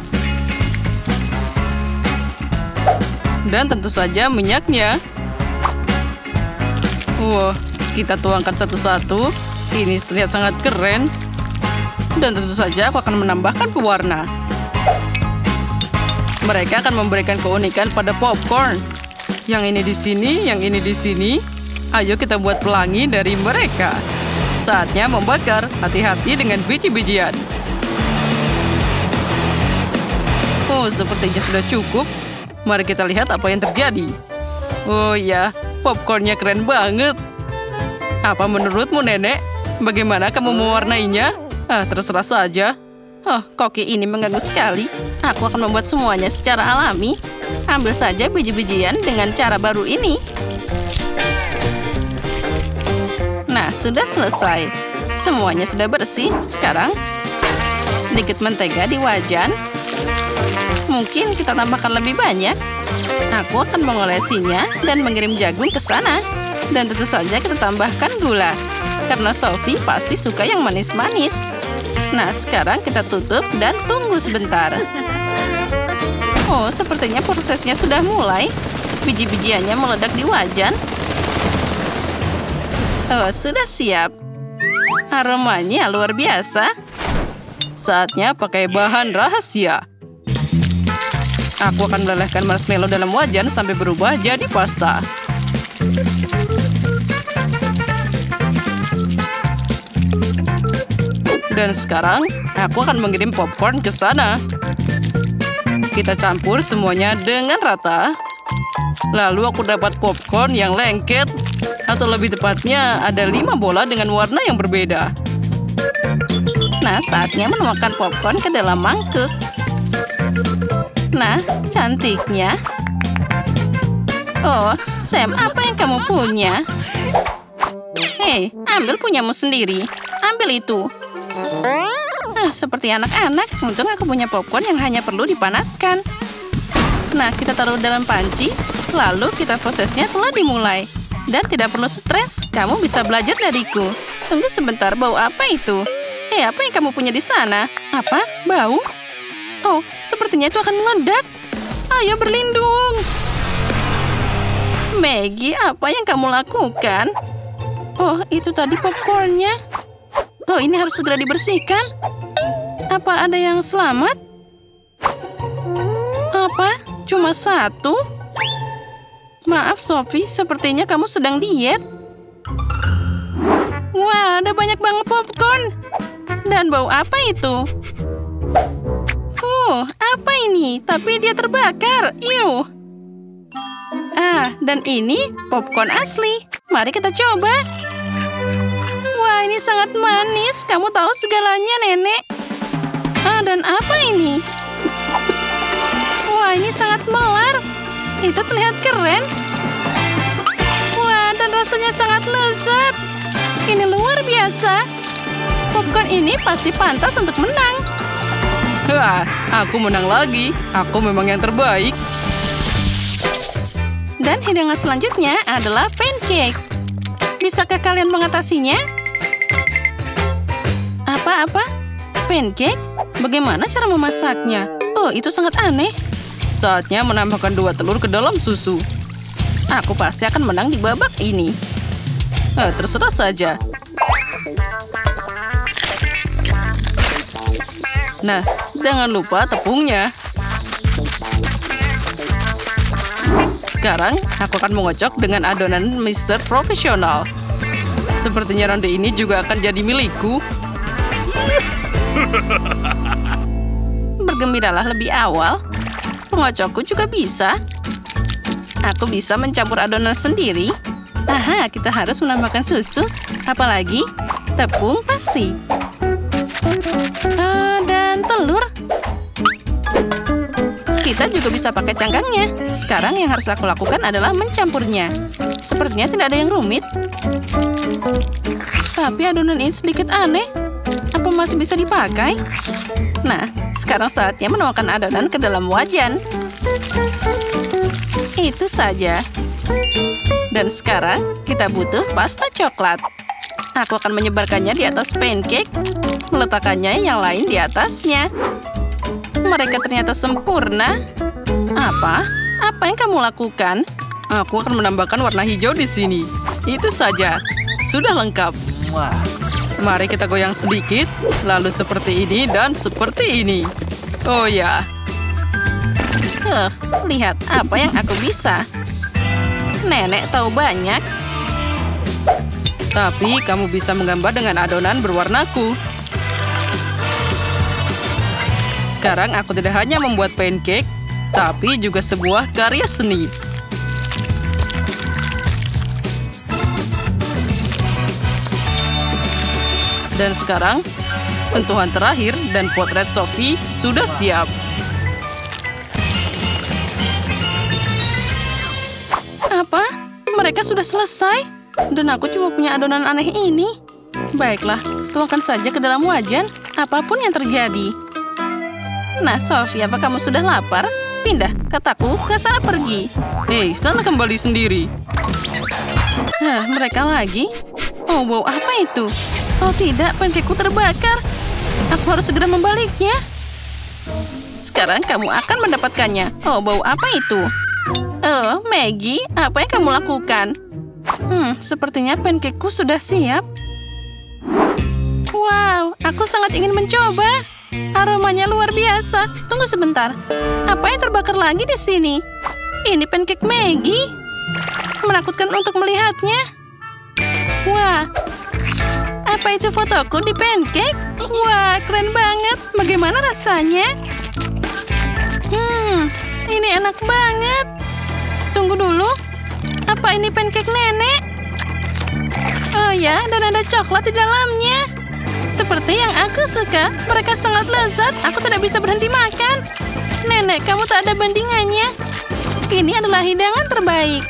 Dan tentu saja minyaknya. Wow, kita tuangkan satu-satu. Ini terlihat sangat keren. Dan tentu saja aku akan menambahkan pewarna. Mereka akan memberikan keunikan pada popcorn. Yang ini di sini, yang ini di sini. Ayo kita buat pelangi dari mereka. Saatnya membakar. Hati-hati dengan biji-bijian. Oh, sepertinya sudah cukup. Mari kita lihat apa yang terjadi. Oh ya, popcornnya keren banget. Apa menurutmu, Nenek? Bagaimana kamu mewarnainya? Ah, terserah saja. Oh, koki ini mengganggu sekali. Aku akan membuat semuanya secara alami. Ambil saja biji-bijian dengan cara baru ini. Nah, sudah selesai. Semuanya sudah bersih. Sekarang, sedikit mentega di wajan. Mungkin kita tambahkan lebih banyak. Aku akan mengolesinya dan mengirim jagung ke sana. Dan tentu saja kita tambahkan gula. Karena Sophie pasti suka yang manis-manis. Nah, sekarang kita tutup dan tunggu sebentar. Oh, sepertinya prosesnya sudah mulai. Biji-bijiannya meledak di wajan. Oh, sudah siap. Aromanya luar biasa. Saatnya pakai bahan rahasia. Aku akan melelehkan marshmallow dalam wajan sampai berubah jadi pasta. Dan sekarang, aku akan mengirim popcorn ke sana. Kita campur semuanya dengan rata. Lalu aku dapat popcorn yang lengket. Atau lebih tepatnya, ada lima bola dengan warna yang berbeda. Nah, saatnya menuangkan popcorn ke dalam mangkuk. Nah, cantiknya. Oh, Sam, apa yang kamu punya? Hei, ambil punyamu sendiri. Ambil itu. Ah, seperti anak-anak. Untung aku punya popcorn yang hanya perlu dipanaskan. Nah, kita taruh dalam panci. Lalu kita prosesnya telah dimulai. Dan tidak perlu stres. Kamu bisa belajar dariku. Tunggu sebentar, bau apa itu? Hei, apa yang kamu punya di sana? Apa? Bau? Oh, sepertinya itu akan meledak. Ayo berlindung. Maggie, apa yang kamu lakukan? Oh, itu tadi popcornnya. Oh, ini harus segera dibersihkan. Apa ada yang selamat? Apa? Cuma satu? Maaf, Sophie. Sepertinya kamu sedang diet. Wah, ada banyak banget popcorn. Dan bau apa itu? Uh, apa ini? Tapi dia terbakar. Iuh. Ah, dan ini popcorn asli. Mari kita coba. Wah, ini sangat manis. Kamu tahu segalanya, Nenek. Ah, dan apa ini? Wah, ini sangat melar. Itu terlihat keren. Wah, dan rasanya sangat lezat. Ini luar biasa. Popcorn ini pasti pantas untuk menang. Wah, aku menang lagi. Aku memang yang terbaik. Dan hidangan selanjutnya adalah pancake. Bisakah kalian mengatasinya? Apa-apa? Pancake? Bagaimana cara memasaknya? Oh, itu sangat aneh. Saatnya menambahkan dua telur ke dalam susu. Aku pasti akan menang di babak ini. Eh, terserah saja. Nah, jangan lupa tepungnya. Sekarang, aku akan mengocok dengan adonan mister Profesional. Sepertinya ronde ini juga akan jadi milikku. Bergembiralah lebih awal. Pengocokku juga bisa. Aku bisa mencampur adonan sendiri. Aha, kita harus menambahkan susu. Apalagi tepung pasti. Uh, dan telur. Kita juga bisa pakai cangkangnya. Sekarang yang harus aku lakukan adalah mencampurnya. Sepertinya tidak ada yang rumit. Tapi adonan ini sedikit aneh. Apa masih bisa dipakai? Nah, sekarang saatnya menuangkan adonan ke dalam wajan. Itu saja. Dan sekarang kita butuh pasta coklat. Aku akan menyebarkannya di atas pancake, meletakkannya yang lain di atasnya. Mereka ternyata sempurna. Apa? Apa yang kamu lakukan? Aku akan menambahkan warna hijau di sini. Itu saja. Sudah lengkap. Mari kita goyang sedikit, lalu seperti ini dan seperti ini. Oh ya. Huh, lihat apa yang aku bisa. Nenek tahu banyak. Tapi kamu bisa menggambar dengan adonan berwarnaku. Sekarang aku tidak hanya membuat pancake, tapi juga sebuah karya seni. Dan sekarang, sentuhan terakhir dan potret Sophie sudah siap. Apa? Mereka sudah selesai? Dan aku cuma punya adonan aneh ini. Baiklah, tuangkan saja ke dalam wajan, apapun yang terjadi. Nah, Sophie, apa kamu sudah lapar? Pindah, kataku, ke sana pergi. Hei, sana kembali sendiri. Hah, mereka lagi? Oh, wow, apa itu? Oh tidak, pancakeku terbakar. Aku harus segera membaliknya. Sekarang kamu akan mendapatkannya. Oh, bau apa itu? Oh, Maggie, apa yang kamu lakukan? Hmm, sepertinya pancakeku sudah siap. Wow, aku sangat ingin mencoba. Aromanya luar biasa. Tunggu sebentar. Apa yang terbakar lagi di sini? Ini pancake Maggie. Menakutkan untuk melihatnya. Wah, apa itu fotoku di pancake? Wah, keren banget. Bagaimana rasanya? Hmm, ini enak banget. Tunggu dulu. Apa ini pancake nenek? Oh ya, dan ada coklat di dalamnya. Seperti yang aku suka. Mereka sangat lezat. Aku tidak bisa berhenti makan. Nenek, kamu tak ada bandingannya. Ini adalah hidangan terbaik.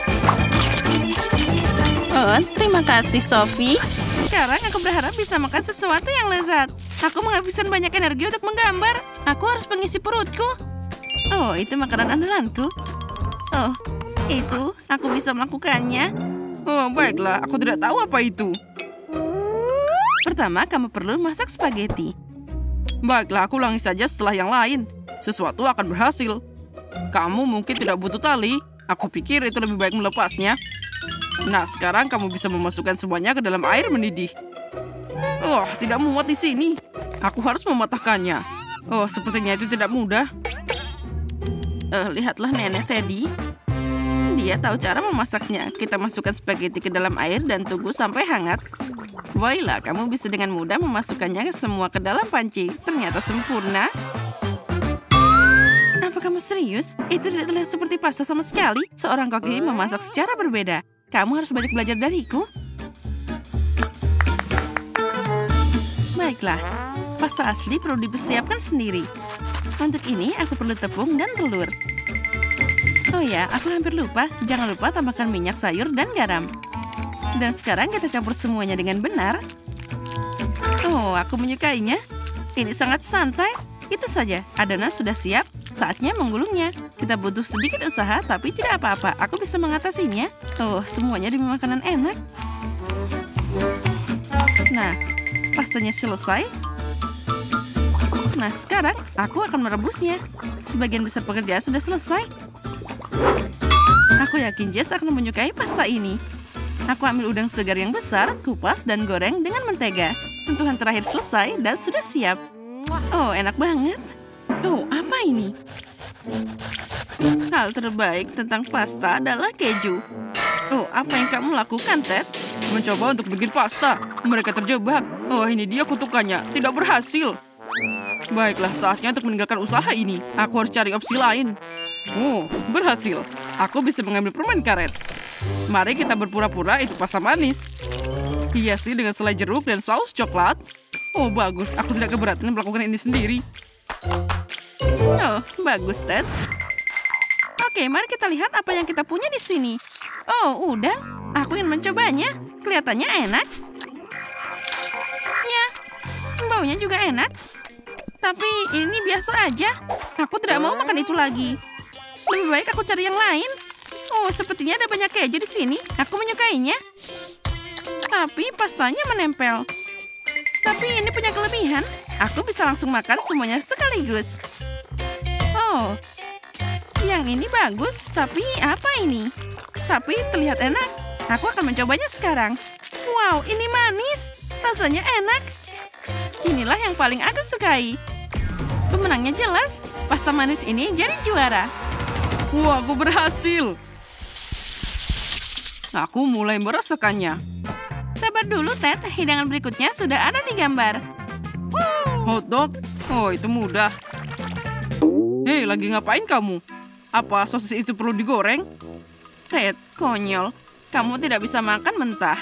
Oh, terima kasih, Sophie. Sekarang aku berharap bisa makan sesuatu yang lezat. Aku menghabiskan banyak energi untuk menggambar. Aku harus mengisi perutku. Oh, itu makanan andalanku. Oh, itu aku bisa melakukannya. Oh, baiklah. Aku tidak tahu apa itu. Pertama, kamu perlu masak spaghetti. Baiklah, aku ulangi saja setelah yang lain. Sesuatu akan berhasil. Kamu mungkin tidak butuh tali. Aku pikir itu lebih baik melepasnya. Nah, sekarang kamu bisa memasukkan semuanya ke dalam air mendidih. Oh, tidak muat di sini. Aku harus mematahkannya. Oh, sepertinya itu tidak mudah. Uh, lihatlah nenek Teddy. Dia tahu cara memasaknya. Kita masukkan spaghetti ke dalam air dan tunggu sampai hangat. Voila, kamu bisa dengan mudah memasukkannya semua ke dalam panci. Ternyata sempurna. Apa kamu serius? Itu tidak terlihat seperti pasta sama sekali. Seorang koki memasak secara berbeda. Kamu harus banyak belajar dariku. Baiklah, pasta asli perlu dipersiapkan sendiri. Untuk ini, aku perlu tepung dan telur. Oh ya, aku hampir lupa. Jangan lupa tambahkan minyak sayur dan garam. Dan sekarang kita campur semuanya dengan benar. Oh, aku menyukainya. Ini sangat santai. Itu saja, adonan sudah siap. Saatnya menggulungnya. Kita butuh sedikit usaha, tapi tidak apa-apa. Aku bisa mengatasinya. Oh, semuanya demi makanan enak. Nah, pastanya selesai. Nah, sekarang aku akan merebusnya. Sebagian besar pekerjaan sudah selesai. Aku yakin Jess akan menyukai pasta ini. Aku ambil udang segar yang besar, kupas, dan goreng dengan mentega. Sentuhan terakhir selesai dan sudah siap. Oh, enak banget. Oh, apa ini? Hal terbaik tentang pasta adalah keju. Oh, apa yang kamu lakukan, Ted? Mencoba untuk bikin pasta. Mereka terjebak. Oh, ini dia kutukannya. Tidak berhasil. Baiklah, saatnya untuk meninggalkan usaha ini. Aku harus cari opsi lain. Oh, berhasil. Aku bisa mengambil permen karet. Mari kita berpura-pura itu pasta manis. Hiasi dengan selai jeruk dan saus coklat. Oh, bagus. Aku tidak keberatan melakukan ini sendiri. Oh, bagus, Ted. Oke, mari kita lihat apa yang kita punya di sini. Oh, udang. Aku ingin mencobanya. Kelihatannya enak. Ya, baunya juga enak. Tapi ini biasa aja. Aku tidak mau makan itu lagi. Lebih baik aku cari yang lain. Oh, sepertinya ada banyak keju di sini. Aku menyukainya. Tapi pastanya menempel. Tapi ini punya kelebihan. Aku bisa langsung makan semuanya sekaligus. Oh, yang ini bagus. Tapi apa ini? Tapi terlihat enak. Aku akan mencobanya sekarang. Wow, ini manis. Rasanya enak. Inilah yang paling aku sukai. Pemenangnya jelas. Pasta manis ini jadi juara. Wah, aku berhasil. Aku mulai merasakannya. Sabar dulu, Ted. Hidangan berikutnya sudah ada di gambar. Hotdog? Oh, itu mudah. Hei, lagi ngapain kamu? Apa sosis itu perlu digoreng? Ted, konyol. Kamu tidak bisa makan mentah.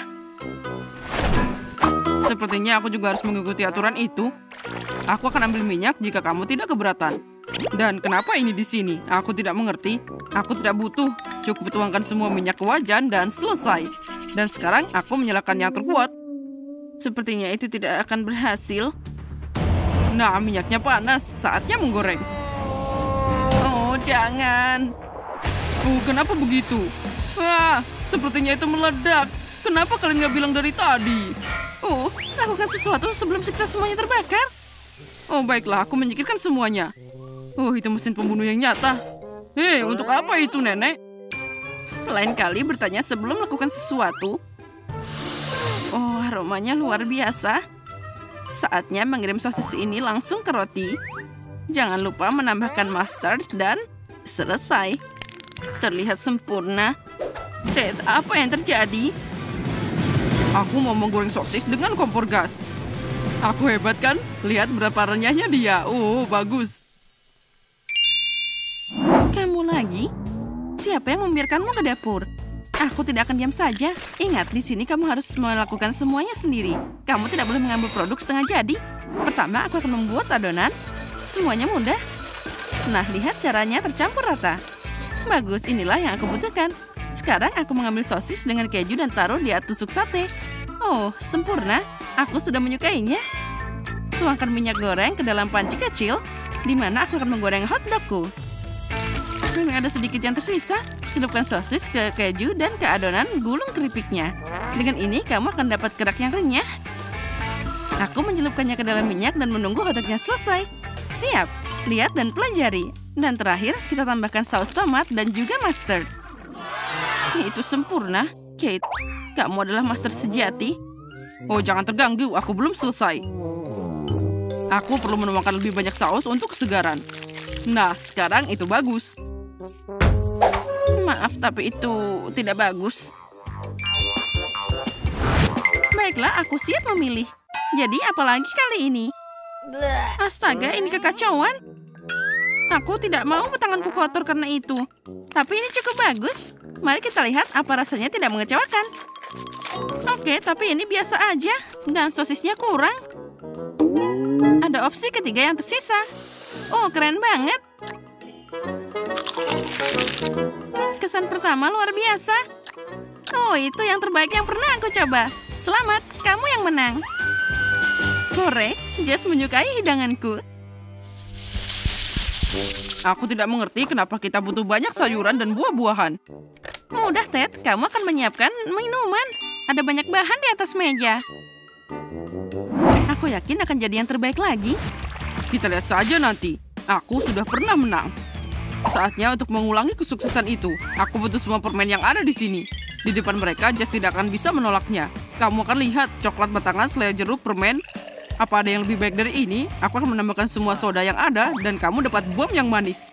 Sepertinya aku juga harus mengikuti aturan itu. Aku akan ambil minyak jika kamu tidak keberatan. Dan kenapa ini di sini? Aku tidak mengerti. Aku tidak butuh. Cukup tuangkan semua minyak ke wajan dan selesai. Dan sekarang aku menyalakan yang terkuat. Sepertinya itu tidak akan berhasil. Nah, minyaknya panas. Saatnya menggoreng. Oh, jangan. Oh, kenapa begitu? Wah, sepertinya itu meledak. Kenapa kalian nggak bilang dari tadi? Oh, lakukan sesuatu sebelum kita semuanya terbakar. Oh, baiklah, aku menyingkirkan semuanya. Oh, itu mesin pembunuh yang nyata. Hei, untuk apa itu, Nenek? Lain kali bertanya sebelum melakukan sesuatu. Oh, aromanya luar biasa. Saatnya mengirim sosis ini langsung ke roti. Jangan lupa menambahkan mustard dan selesai. Terlihat sempurna. Ted, apa yang terjadi? Aku mau menggoreng sosis dengan kompor gas. Aku hebat kan? Lihat berapa renyahnya dia. Oh, bagus. Kamu lagi? Siapa yang membiarkanmu ke dapur? Aku tidak akan diam saja. Ingat, di sini kamu harus melakukan semuanya sendiri. Kamu tidak boleh mengambil produk setengah jadi. Pertama, aku akan membuat adonan. Semuanya mudah. Nah, lihat caranya tercampur rata. Bagus, inilah yang aku butuhkan. Sekarang aku mengambil sosis dengan keju dan taruh di atas tusuk sate. Oh, sempurna. Aku sudah menyukainya. Tuangkan minyak goreng ke dalam panci kecil, di mana aku akan menggoreng hotdogku. Hmm, ada sedikit yang tersisa. Celupkan sosis ke keju dan ke adonan gulung keripiknya. Dengan ini, kamu akan dapat kerak yang renyah. Aku mencelupkannya ke dalam minyak dan menunggu hotdognya selesai. Siap, lihat dan pelajari. Dan terakhir, kita tambahkan saus tomat dan juga mustard. Itu sempurna. Kate, kamu adalah master sejati. Oh, jangan terganggu, aku belum selesai. Aku perlu menuangkan lebih banyak saus untuk kesegaran. Nah, sekarang itu bagus. Maaf, tapi itu tidak bagus. Baiklah, aku siap memilih. Jadi, apalagi kali ini? Astaga, ini kekacauan. Aku tidak mau tanganku kotor karena itu. Tapi ini cukup bagus. Mari kita lihat apa rasanya tidak mengecewakan. Oke, tapi ini biasa aja. Dan sosisnya kurang. Ada opsi ketiga yang tersisa. Oh, keren banget. Kesan pertama luar biasa. Oh, itu yang terbaik yang pernah aku coba. Selamat, kamu yang menang. Hore, Jess menyukai hidanganku. Aku tidak mengerti kenapa kita butuh banyak sayuran dan buah-buahan. Mudah, Ted. Kamu akan menyiapkan minuman. Ada banyak bahan di atas meja. Aku yakin akan jadi yang terbaik lagi. Kita lihat saja nanti. Aku sudah pernah menang. Saatnya untuk mengulangi kesuksesan itu. Aku butuh semua permen yang ada di sini. Di depan mereka, Jess tidak akan bisa menolaknya. Kamu akan lihat coklat batangan selai jeruk permen. Apa ada yang lebih baik dari ini? Aku akan menambahkan semua soda yang ada dan kamu dapat bom yang manis.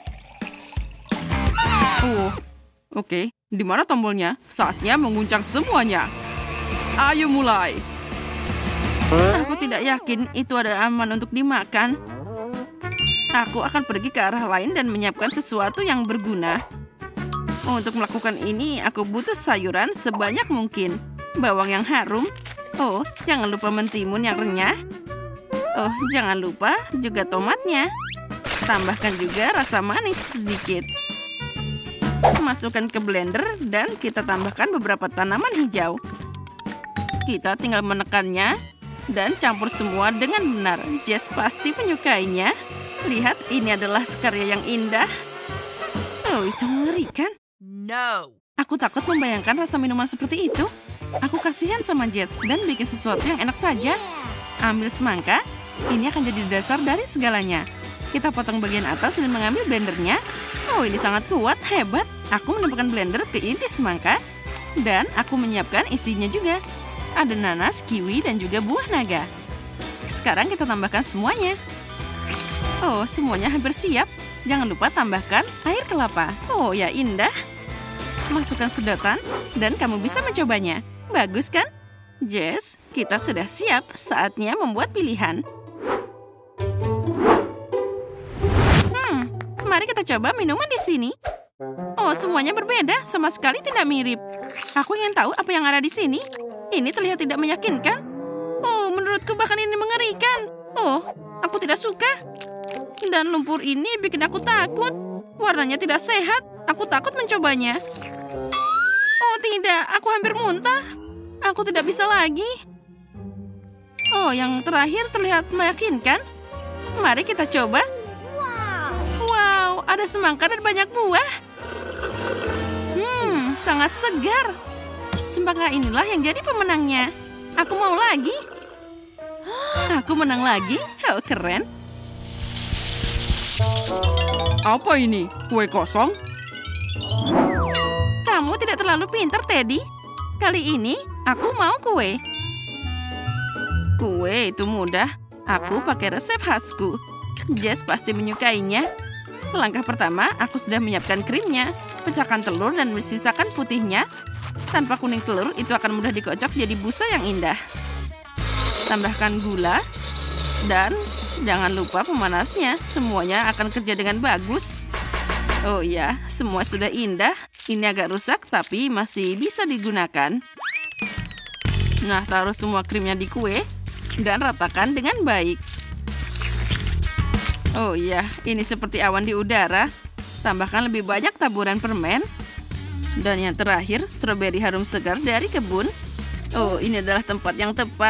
Oh, oke. Okay. Di mana tombolnya? Saatnya mengguncang semuanya. Ayo mulai. Aku tidak yakin itu ada aman untuk dimakan. Aku akan pergi ke arah lain dan menyiapkan sesuatu yang berguna. Untuk melakukan ini, aku butuh sayuran sebanyak mungkin. Bawang yang harum. Oh, jangan lupa mentimun yang renyah. Oh, jangan lupa juga tomatnya. Tambahkan juga rasa manis sedikit. Masukkan ke blender dan kita tambahkan beberapa tanaman hijau. Kita tinggal menekannya dan campur semua dengan benar. Jess pasti menyukainya. Lihat, ini adalah karya yang indah. Oh, itu mengerikan. No. Aku takut membayangkan rasa minuman seperti itu. Aku kasihan sama Jess dan bikin sesuatu yang enak saja. Ambil semangka. Ini akan jadi dasar dari segalanya. Kita potong bagian atas dan mengambil blendernya. Oh, ini sangat kuat, hebat. Aku menempatkan blender ke inti semangka. Dan aku menyiapkan isinya juga. Ada nanas, kiwi, dan juga buah naga. Sekarang kita tambahkan semuanya. Oh, semuanya hampir siap. Jangan lupa tambahkan air kelapa. Oh, ya indah. Masukkan sedotan dan kamu bisa mencobanya. Bagus kan? Jess, kita sudah siap. Saatnya membuat pilihan. Hmm, mari kita coba minuman di sini. Oh, semuanya berbeda. Sama sekali tidak mirip. Aku ingin tahu apa yang ada di sini. Ini terlihat tidak meyakinkan. Oh, menurutku bahkan ini mengerikan. Oh, aku tidak suka. Dan lumpur ini bikin aku takut. Warnanya tidak sehat. Aku takut mencobanya. Oh tidak, aku hampir muntah. Aku tidak bisa lagi. Oh, yang terakhir terlihat meyakinkan. Mari kita coba. Wow, ada semangka dan banyak buah. Hmm, sangat segar. Semangka inilah yang jadi pemenangnya. Aku mau lagi. Aku menang lagi. Oh, keren. Apa ini? Kue kosong? Kamu tidak terlalu pintar, Teddy. Kali ini, aku mau kue. Kue itu mudah. Aku pakai resep khasku. Jess pasti menyukainya. Langkah pertama, aku sudah menyiapkan krimnya. Pecahkan telur dan sisakan putihnya. Tanpa kuning telur, itu akan mudah dikocok jadi busa yang indah. Tambahkan gula. Dan jangan lupa pemanasnya. Semuanya akan kerja dengan bagus. Oh iya, semua sudah indah. Ini agak rusak, tapi masih bisa digunakan. Nah, taruh semua krimnya di kue. Dan ratakan dengan baik. Oh iya, ini seperti awan di udara. Tambahkan lebih banyak taburan permen. Dan yang terakhir, stroberi harum segar dari kebun. Oh, ini adalah tempat yang tepat.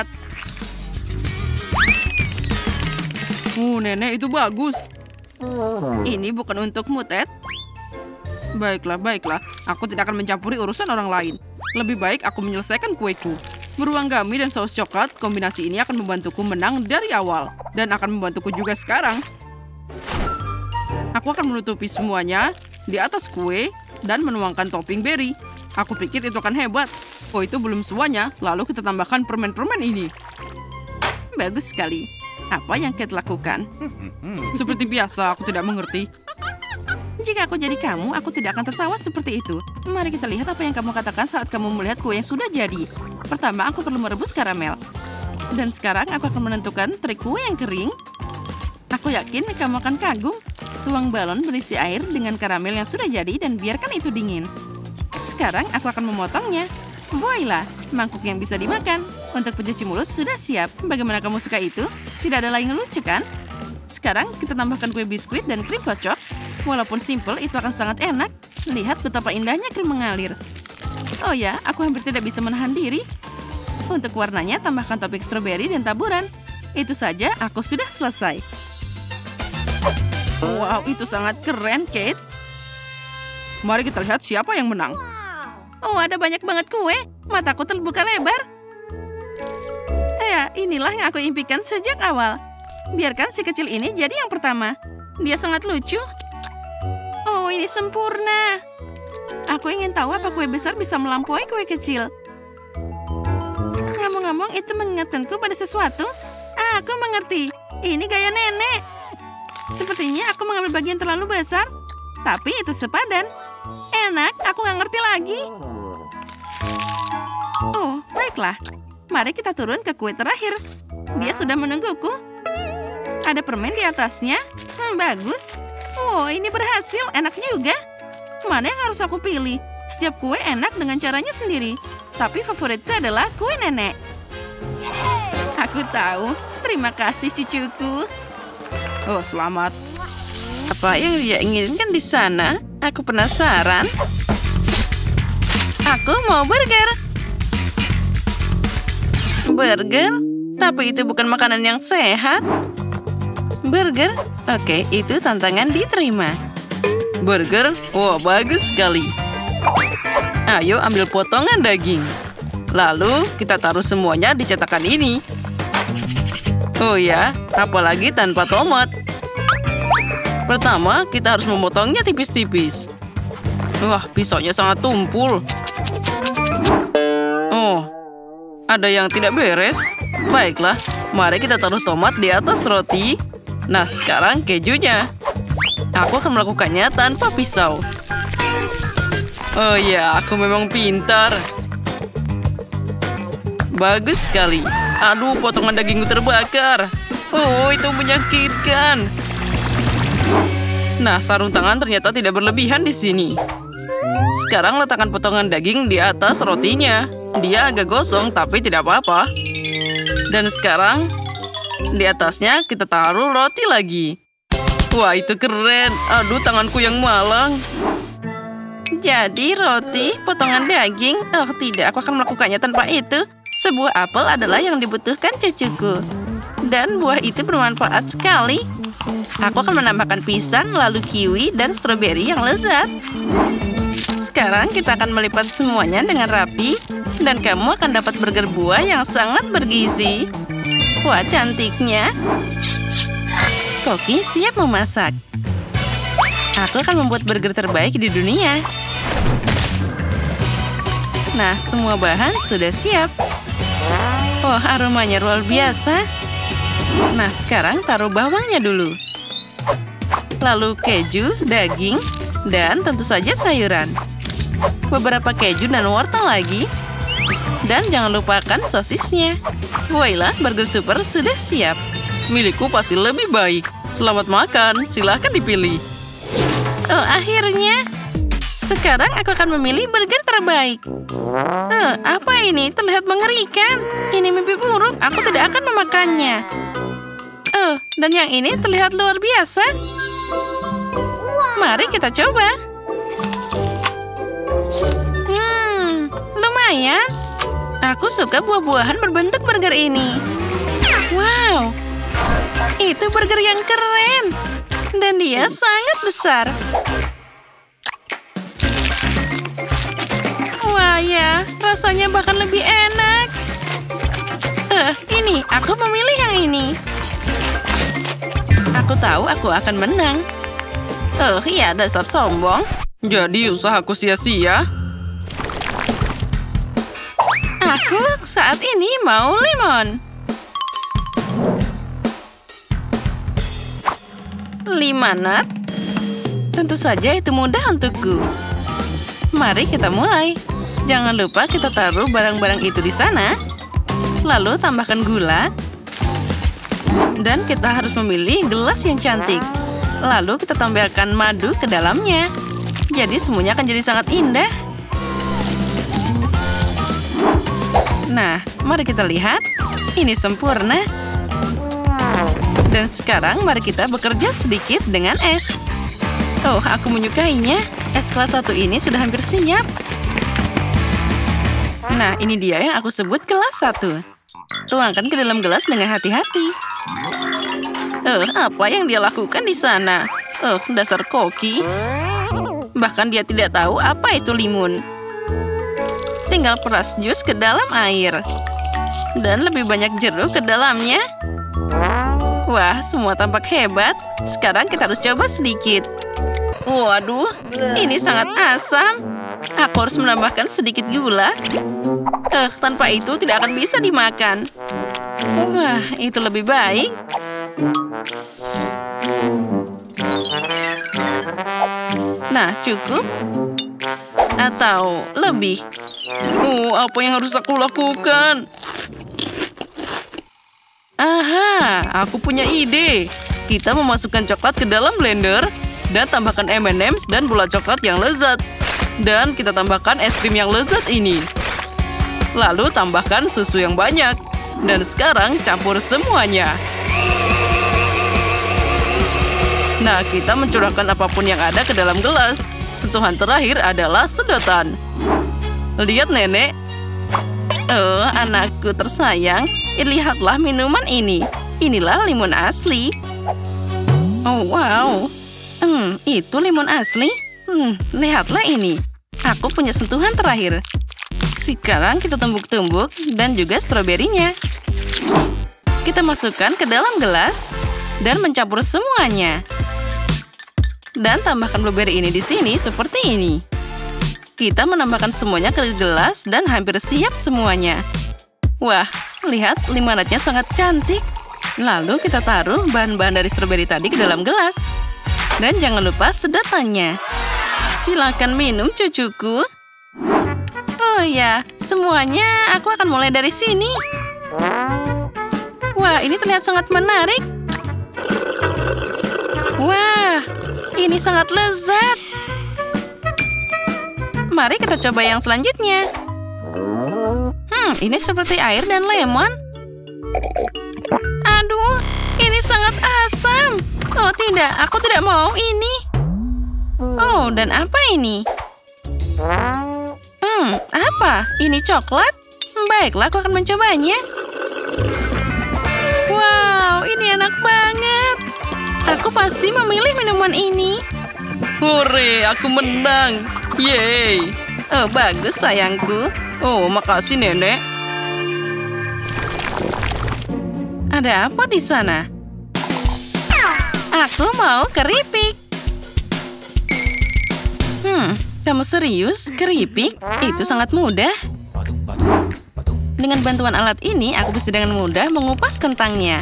Oh, nenek, itu bagus. Ini bukan untukmu, Ted. Baiklah, baiklah. Aku tidak akan mencampuri urusan orang lain. Lebih baik aku menyelesaikan kueku. Beruang gummy dan saus coklat, kombinasi ini akan membantuku menang dari awal. Dan akan membantuku juga sekarang. Aku akan menutupi semuanya di atas kue dan menuangkan topping berry. Aku pikir itu akan hebat. Oh, itu belum semuanya. Lalu kita tambahkan permen-permen ini. Bagus sekali. Apa yang Kate lakukan? Seperti biasa, aku tidak mengerti. Jika aku jadi kamu, aku tidak akan tertawa seperti itu. Mari kita lihat apa yang kamu katakan saat kamu melihat kue yang sudah jadi. Pertama, aku perlu merebus karamel. Dan sekarang aku akan menentukan trik kue yang kering. Aku yakin kamu akan kagum. Tuang balon berisi air dengan karamel yang sudah jadi dan biarkan itu dingin. Sekarang aku akan memotongnya. Voila, mangkuk yang bisa dimakan. Untuk pencuci mulut sudah siap. Bagaimana kamu suka itu? Tidak ada lagi ngelucu kan? Sekarang kita tambahkan kue biskuit dan krim kocok. Walaupun simple, itu akan sangat enak. Lihat betapa indahnya krim mengalir. Oh ya, aku hampir tidak bisa menahan diri. Untuk warnanya, tambahkan topping stroberi dan taburan. Itu saja, aku sudah selesai. Wow, itu sangat keren, Kate. Mari kita lihat siapa yang menang. Oh, ada banyak banget kue. Mataku terbuka lebar. Ya, inilah yang aku impikan sejak awal. Biarkan si kecil ini jadi yang pertama. Dia sangat lucu. Oh, ini sempurna. Aku ingin tahu apa kue besar bisa melampaui kue kecil. Ngomong-ngomong, itu mengingatkanku pada sesuatu. Ah, aku mengerti. Ini gaya nenek. Sepertinya aku mengambil bagian terlalu besar. Tapi itu sepadan. Enak, aku nggak ngerti lagi. Oh, baiklah. Mari kita turun ke kue terakhir. Dia sudah menungguku. Ada permen di atasnya. Hmm, bagus. Oh, ini berhasil. Enak juga. Mana yang harus aku pilih? Setiap kue enak dengan caranya sendiri. Tapi favoritku adalah kue nenek. Aku tahu. Terima kasih, cucuku. Oh, selamat. Apa yang dia inginkan di sana? Aku penasaran. Aku mau burger. Burger? Tapi itu bukan makanan yang sehat. Burger? Oke, itu tantangan diterima. Burger? Oh, bagus sekali. Ayo ambil potongan daging. Lalu kita taruh semuanya di cetakan ini. Oh ya, apalagi tanpa tomat. Pertama, kita harus memotongnya tipis-tipis. Wah, pisaunya sangat tumpul. Oh, ada yang tidak beres. Baiklah, mari kita taruh tomat di atas roti. Nah, sekarang kejunya. Aku akan melakukannya tanpa pisau. Oh ya, aku memang pintar. Bagus sekali. Aduh, potongan dagingku terbakar. Oh, itu menyakitkan. Nah, sarung tangan ternyata tidak berlebihan di sini. Sekarang letakkan potongan daging di atas rotinya. Dia agak gosong, tapi tidak apa-apa. Dan sekarang, di atasnya kita taruh roti lagi. Wah, itu keren. Aduh, tanganku yang malang. Jadi roti, potongan daging. Oh tidak, aku akan melakukannya tanpa itu. Sebuah apel adalah yang dibutuhkan cucuku. Dan buah itu bermanfaat sekali. Aku akan menambahkan pisang, lalu kiwi, dan stroberi yang lezat. Sekarang kita akan melipat semuanya dengan rapi. Dan kamu akan dapat burger buah yang sangat bergizi. Wah, cantiknya. Koki siap memasak. Aku akan membuat burger terbaik di dunia. Nah, semua bahan sudah siap. Oh, aromanya luar biasa. Nah, sekarang taruh bawangnya dulu. Lalu keju, daging, dan tentu saja sayuran. Beberapa keju dan wortel lagi. Dan jangan lupakan sosisnya. Voila, burger super sudah siap. Milikku pasti lebih baik. Selamat makan, silahkan dipilih. Oh, akhirnya. Sekarang aku akan memilih burger terbaik. Eh, apa ini? Terlihat mengerikan. Ini mimpi buruk. Aku tidak akan memakannya. Oh, dan yang ini terlihat luar biasa. Mari kita coba. Hmm, lumayan. Aku suka buah-buahan berbentuk burger ini. Wow, itu burger yang keren. Dan dia sangat besar. Wah ya, rasanya bahkan lebih enak. Eh, uh, ini, aku memilih yang ini. Aku tahu aku akan menang. Oh iya, dasar sombong. Jadi usahaku sia-sia. Aku saat ini mau lemon. Lima nut. Tentu saja itu mudah untukku. Mari kita mulai. Jangan lupa kita taruh barang-barang itu di sana. Lalu tambahkan gula. Dan kita harus memilih gelas yang cantik. Lalu kita tambahkan madu ke dalamnya. Jadi semuanya akan jadi sangat indah. Nah, mari kita lihat. Ini sempurna. Dan sekarang mari kita bekerja sedikit dengan es. Oh, aku menyukainya. Es kelas satu ini sudah hampir siap. Nah, ini dia yang aku sebut kelas satu. Tuangkan ke dalam gelas dengan hati-hati. Oh, apa yang dia lakukan di sana? Oh, dasar koki. Bahkan dia tidak tahu apa itu limun. Tinggal peras jus ke dalam air. Dan lebih banyak jeruk ke dalamnya. Wah, semua tampak hebat. Sekarang kita harus coba sedikit. Waduh, ini sangat asam. Aku harus menambahkan sedikit gula. Eh, tanpa itu tidak akan bisa dimakan. Wah, itu lebih baik. Nah, cukup. Atau lebih. Oh, apa yang harus aku lakukan? Aha, aku punya ide. Kita memasukkan coklat ke dalam blender dan tambahkan M and M's dan bola coklat yang lezat. Dan kita tambahkan es krim yang lezat ini. Lalu tambahkan susu yang banyak. Dan sekarang campur semuanya. Nah, kita mencurahkan apapun yang ada ke dalam gelas. Sentuhan terakhir adalah sedotan. Lihat, Nenek. Oh, anakku tersayang. Lihatlah minuman ini. Inilah limun asli. Oh, wow. Hmm, itu limun asli? Hmm, lihatlah ini. Aku punya sentuhan terakhir. Sekarang kita tumbuk-tumbuk dan juga stroberinya. Kita masukkan ke dalam gelas dan mencampur semuanya. Dan tambahkan blueberry ini di sini seperti ini. Kita menambahkan semuanya ke gelas dan hampir siap semuanya. Wah, lihat limonadnya sangat cantik. Lalu kita taruh bahan-bahan dari stroberi tadi ke dalam gelas. Dan jangan lupa sedotannya. Silakan minum, cucuku. Oh ya, semuanya aku akan mulai dari sini. Wah, ini terlihat sangat menarik. Wah, ini sangat lezat. Mari kita coba yang selanjutnya. Hmm, ini seperti air dan lemon. Aduh, ini sangat asam. Oh tidak, aku tidak mau ini. Oh, dan apa ini? Hmm, apa? Ini coklat? Baiklah, aku akan mencobanya. Wow, ini enak banget. Aku pasti memilih minuman ini. Hore, aku menang. Yeay. Oh, bagus sayangku. Oh, makasih, Nenek. Ada apa di sana? Aku mau keripik. Hmm, kamu serius? Keripik? Itu sangat mudah. Dengan bantuan alat ini, aku bisa dengan mudah mengupas kentangnya.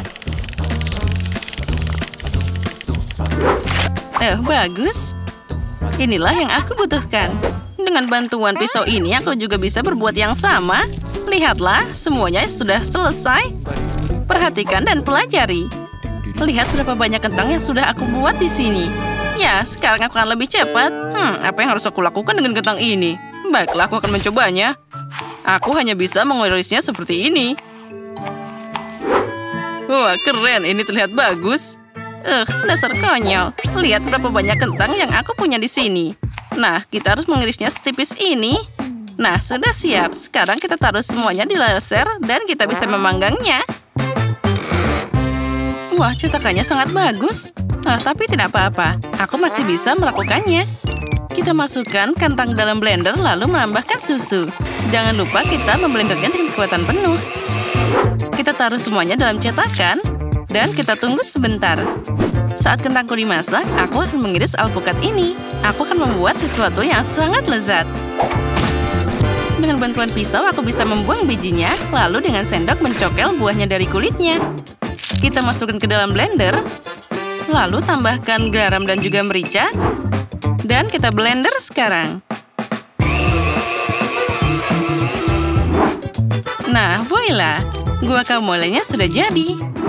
Oh, bagus. Inilah yang aku butuhkan. Dengan bantuan pisau ini, aku juga bisa berbuat yang sama. Lihatlah, semuanya sudah selesai. Perhatikan dan pelajari. Lihat berapa banyak kentang yang sudah aku buat di sini. Ya, sekarang aku akan lebih cepat. Hmm, apa yang harus aku lakukan dengan kentang ini? Baiklah, aku akan mencobanya. Aku hanya bisa mengirisnya seperti ini. Wah, keren. Ini terlihat bagus. Eh, uh, dasar konyol. Lihat berapa banyak kentang yang aku punya di sini. Nah, kita harus mengirisnya setipis ini. Nah, sudah siap. Sekarang kita taruh semuanya di laser dan kita bisa memanggangnya. Wah, cetakannya sangat bagus. Ah, tapi tidak apa-apa. Aku masih bisa melakukannya. Kita masukkan kentang dalam blender lalu menambahkan susu. Jangan lupa kita memblendernya dengan kekuatan penuh. Kita taruh semuanya dalam cetakan dan kita tunggu sebentar. Saat kentangku dimasak, aku akan mengiris alpukat ini. Aku akan membuat sesuatu yang sangat lezat. Dengan bantuan pisau, aku bisa membuang bijinya, lalu dengan sendok mencokel buahnya dari kulitnya. Kita masukkan ke dalam blender, lalu tambahkan garam dan juga merica, dan kita blender sekarang. Nah, voila, guacamole-nya sudah jadi.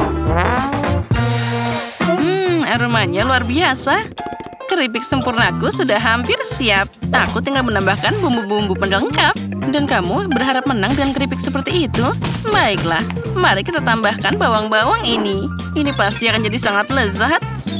Hmm, aromanya luar biasa. Keripik sempurnaku sudah hampir siap. Aku tinggal menambahkan bumbu-bumbu pelengkap. Dan kamu berharap menang dengan keripik seperti itu? Baiklah, mari kita tambahkan bawang-bawang ini. Ini pasti akan jadi sangat lezat.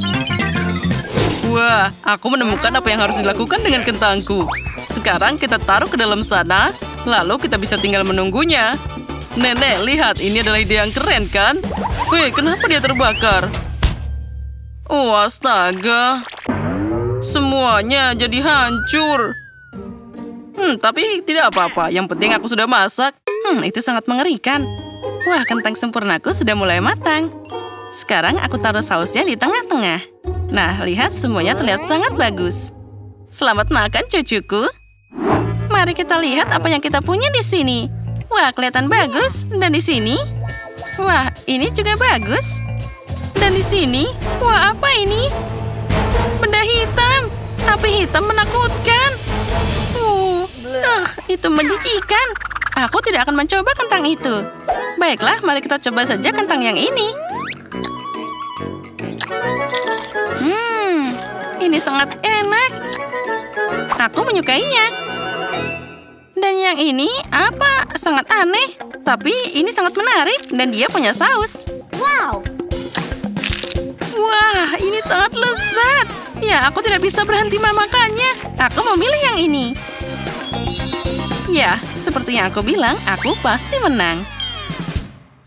Wah, aku menemukan apa yang harus dilakukan dengan kentangku. Sekarang kita taruh ke dalam sana, lalu kita bisa tinggal menunggunya. Nenek, lihat, ini adalah ide yang keren, kan? Wih, kenapa dia terbakar? Oh, astaga. Semuanya jadi hancur. Hmm, tapi tidak apa-apa. Yang penting aku sudah masak. Hmm, itu sangat mengerikan. Wah, kentang sempurnaku sudah mulai matang. Sekarang aku taruh sausnya di tengah-tengah. Nah, lihat semuanya terlihat sangat bagus. Selamat makan, cucuku. Mari kita lihat apa yang kita punya di sini. Wah, kelihatan bagus. Dan di sini? Wah, ini juga bagus. Dan di sini? Wah, apa ini? Benda hitam. Api hitam menakutkan. Uh, uh, itu menjijikan. Aku tidak akan mencoba kentang itu. Baiklah, mari kita coba saja kentang yang ini. Hmm, ini sangat enak. Aku menyukainya. Dan yang ini apa? Sangat aneh. Tapi ini sangat menarik dan dia punya saus. Wow. Wah, ini sangat lezat. Ya, aku tidak bisa berhenti memakannya. Aku memilih yang ini. Ya, seperti yang aku bilang, aku pasti menang.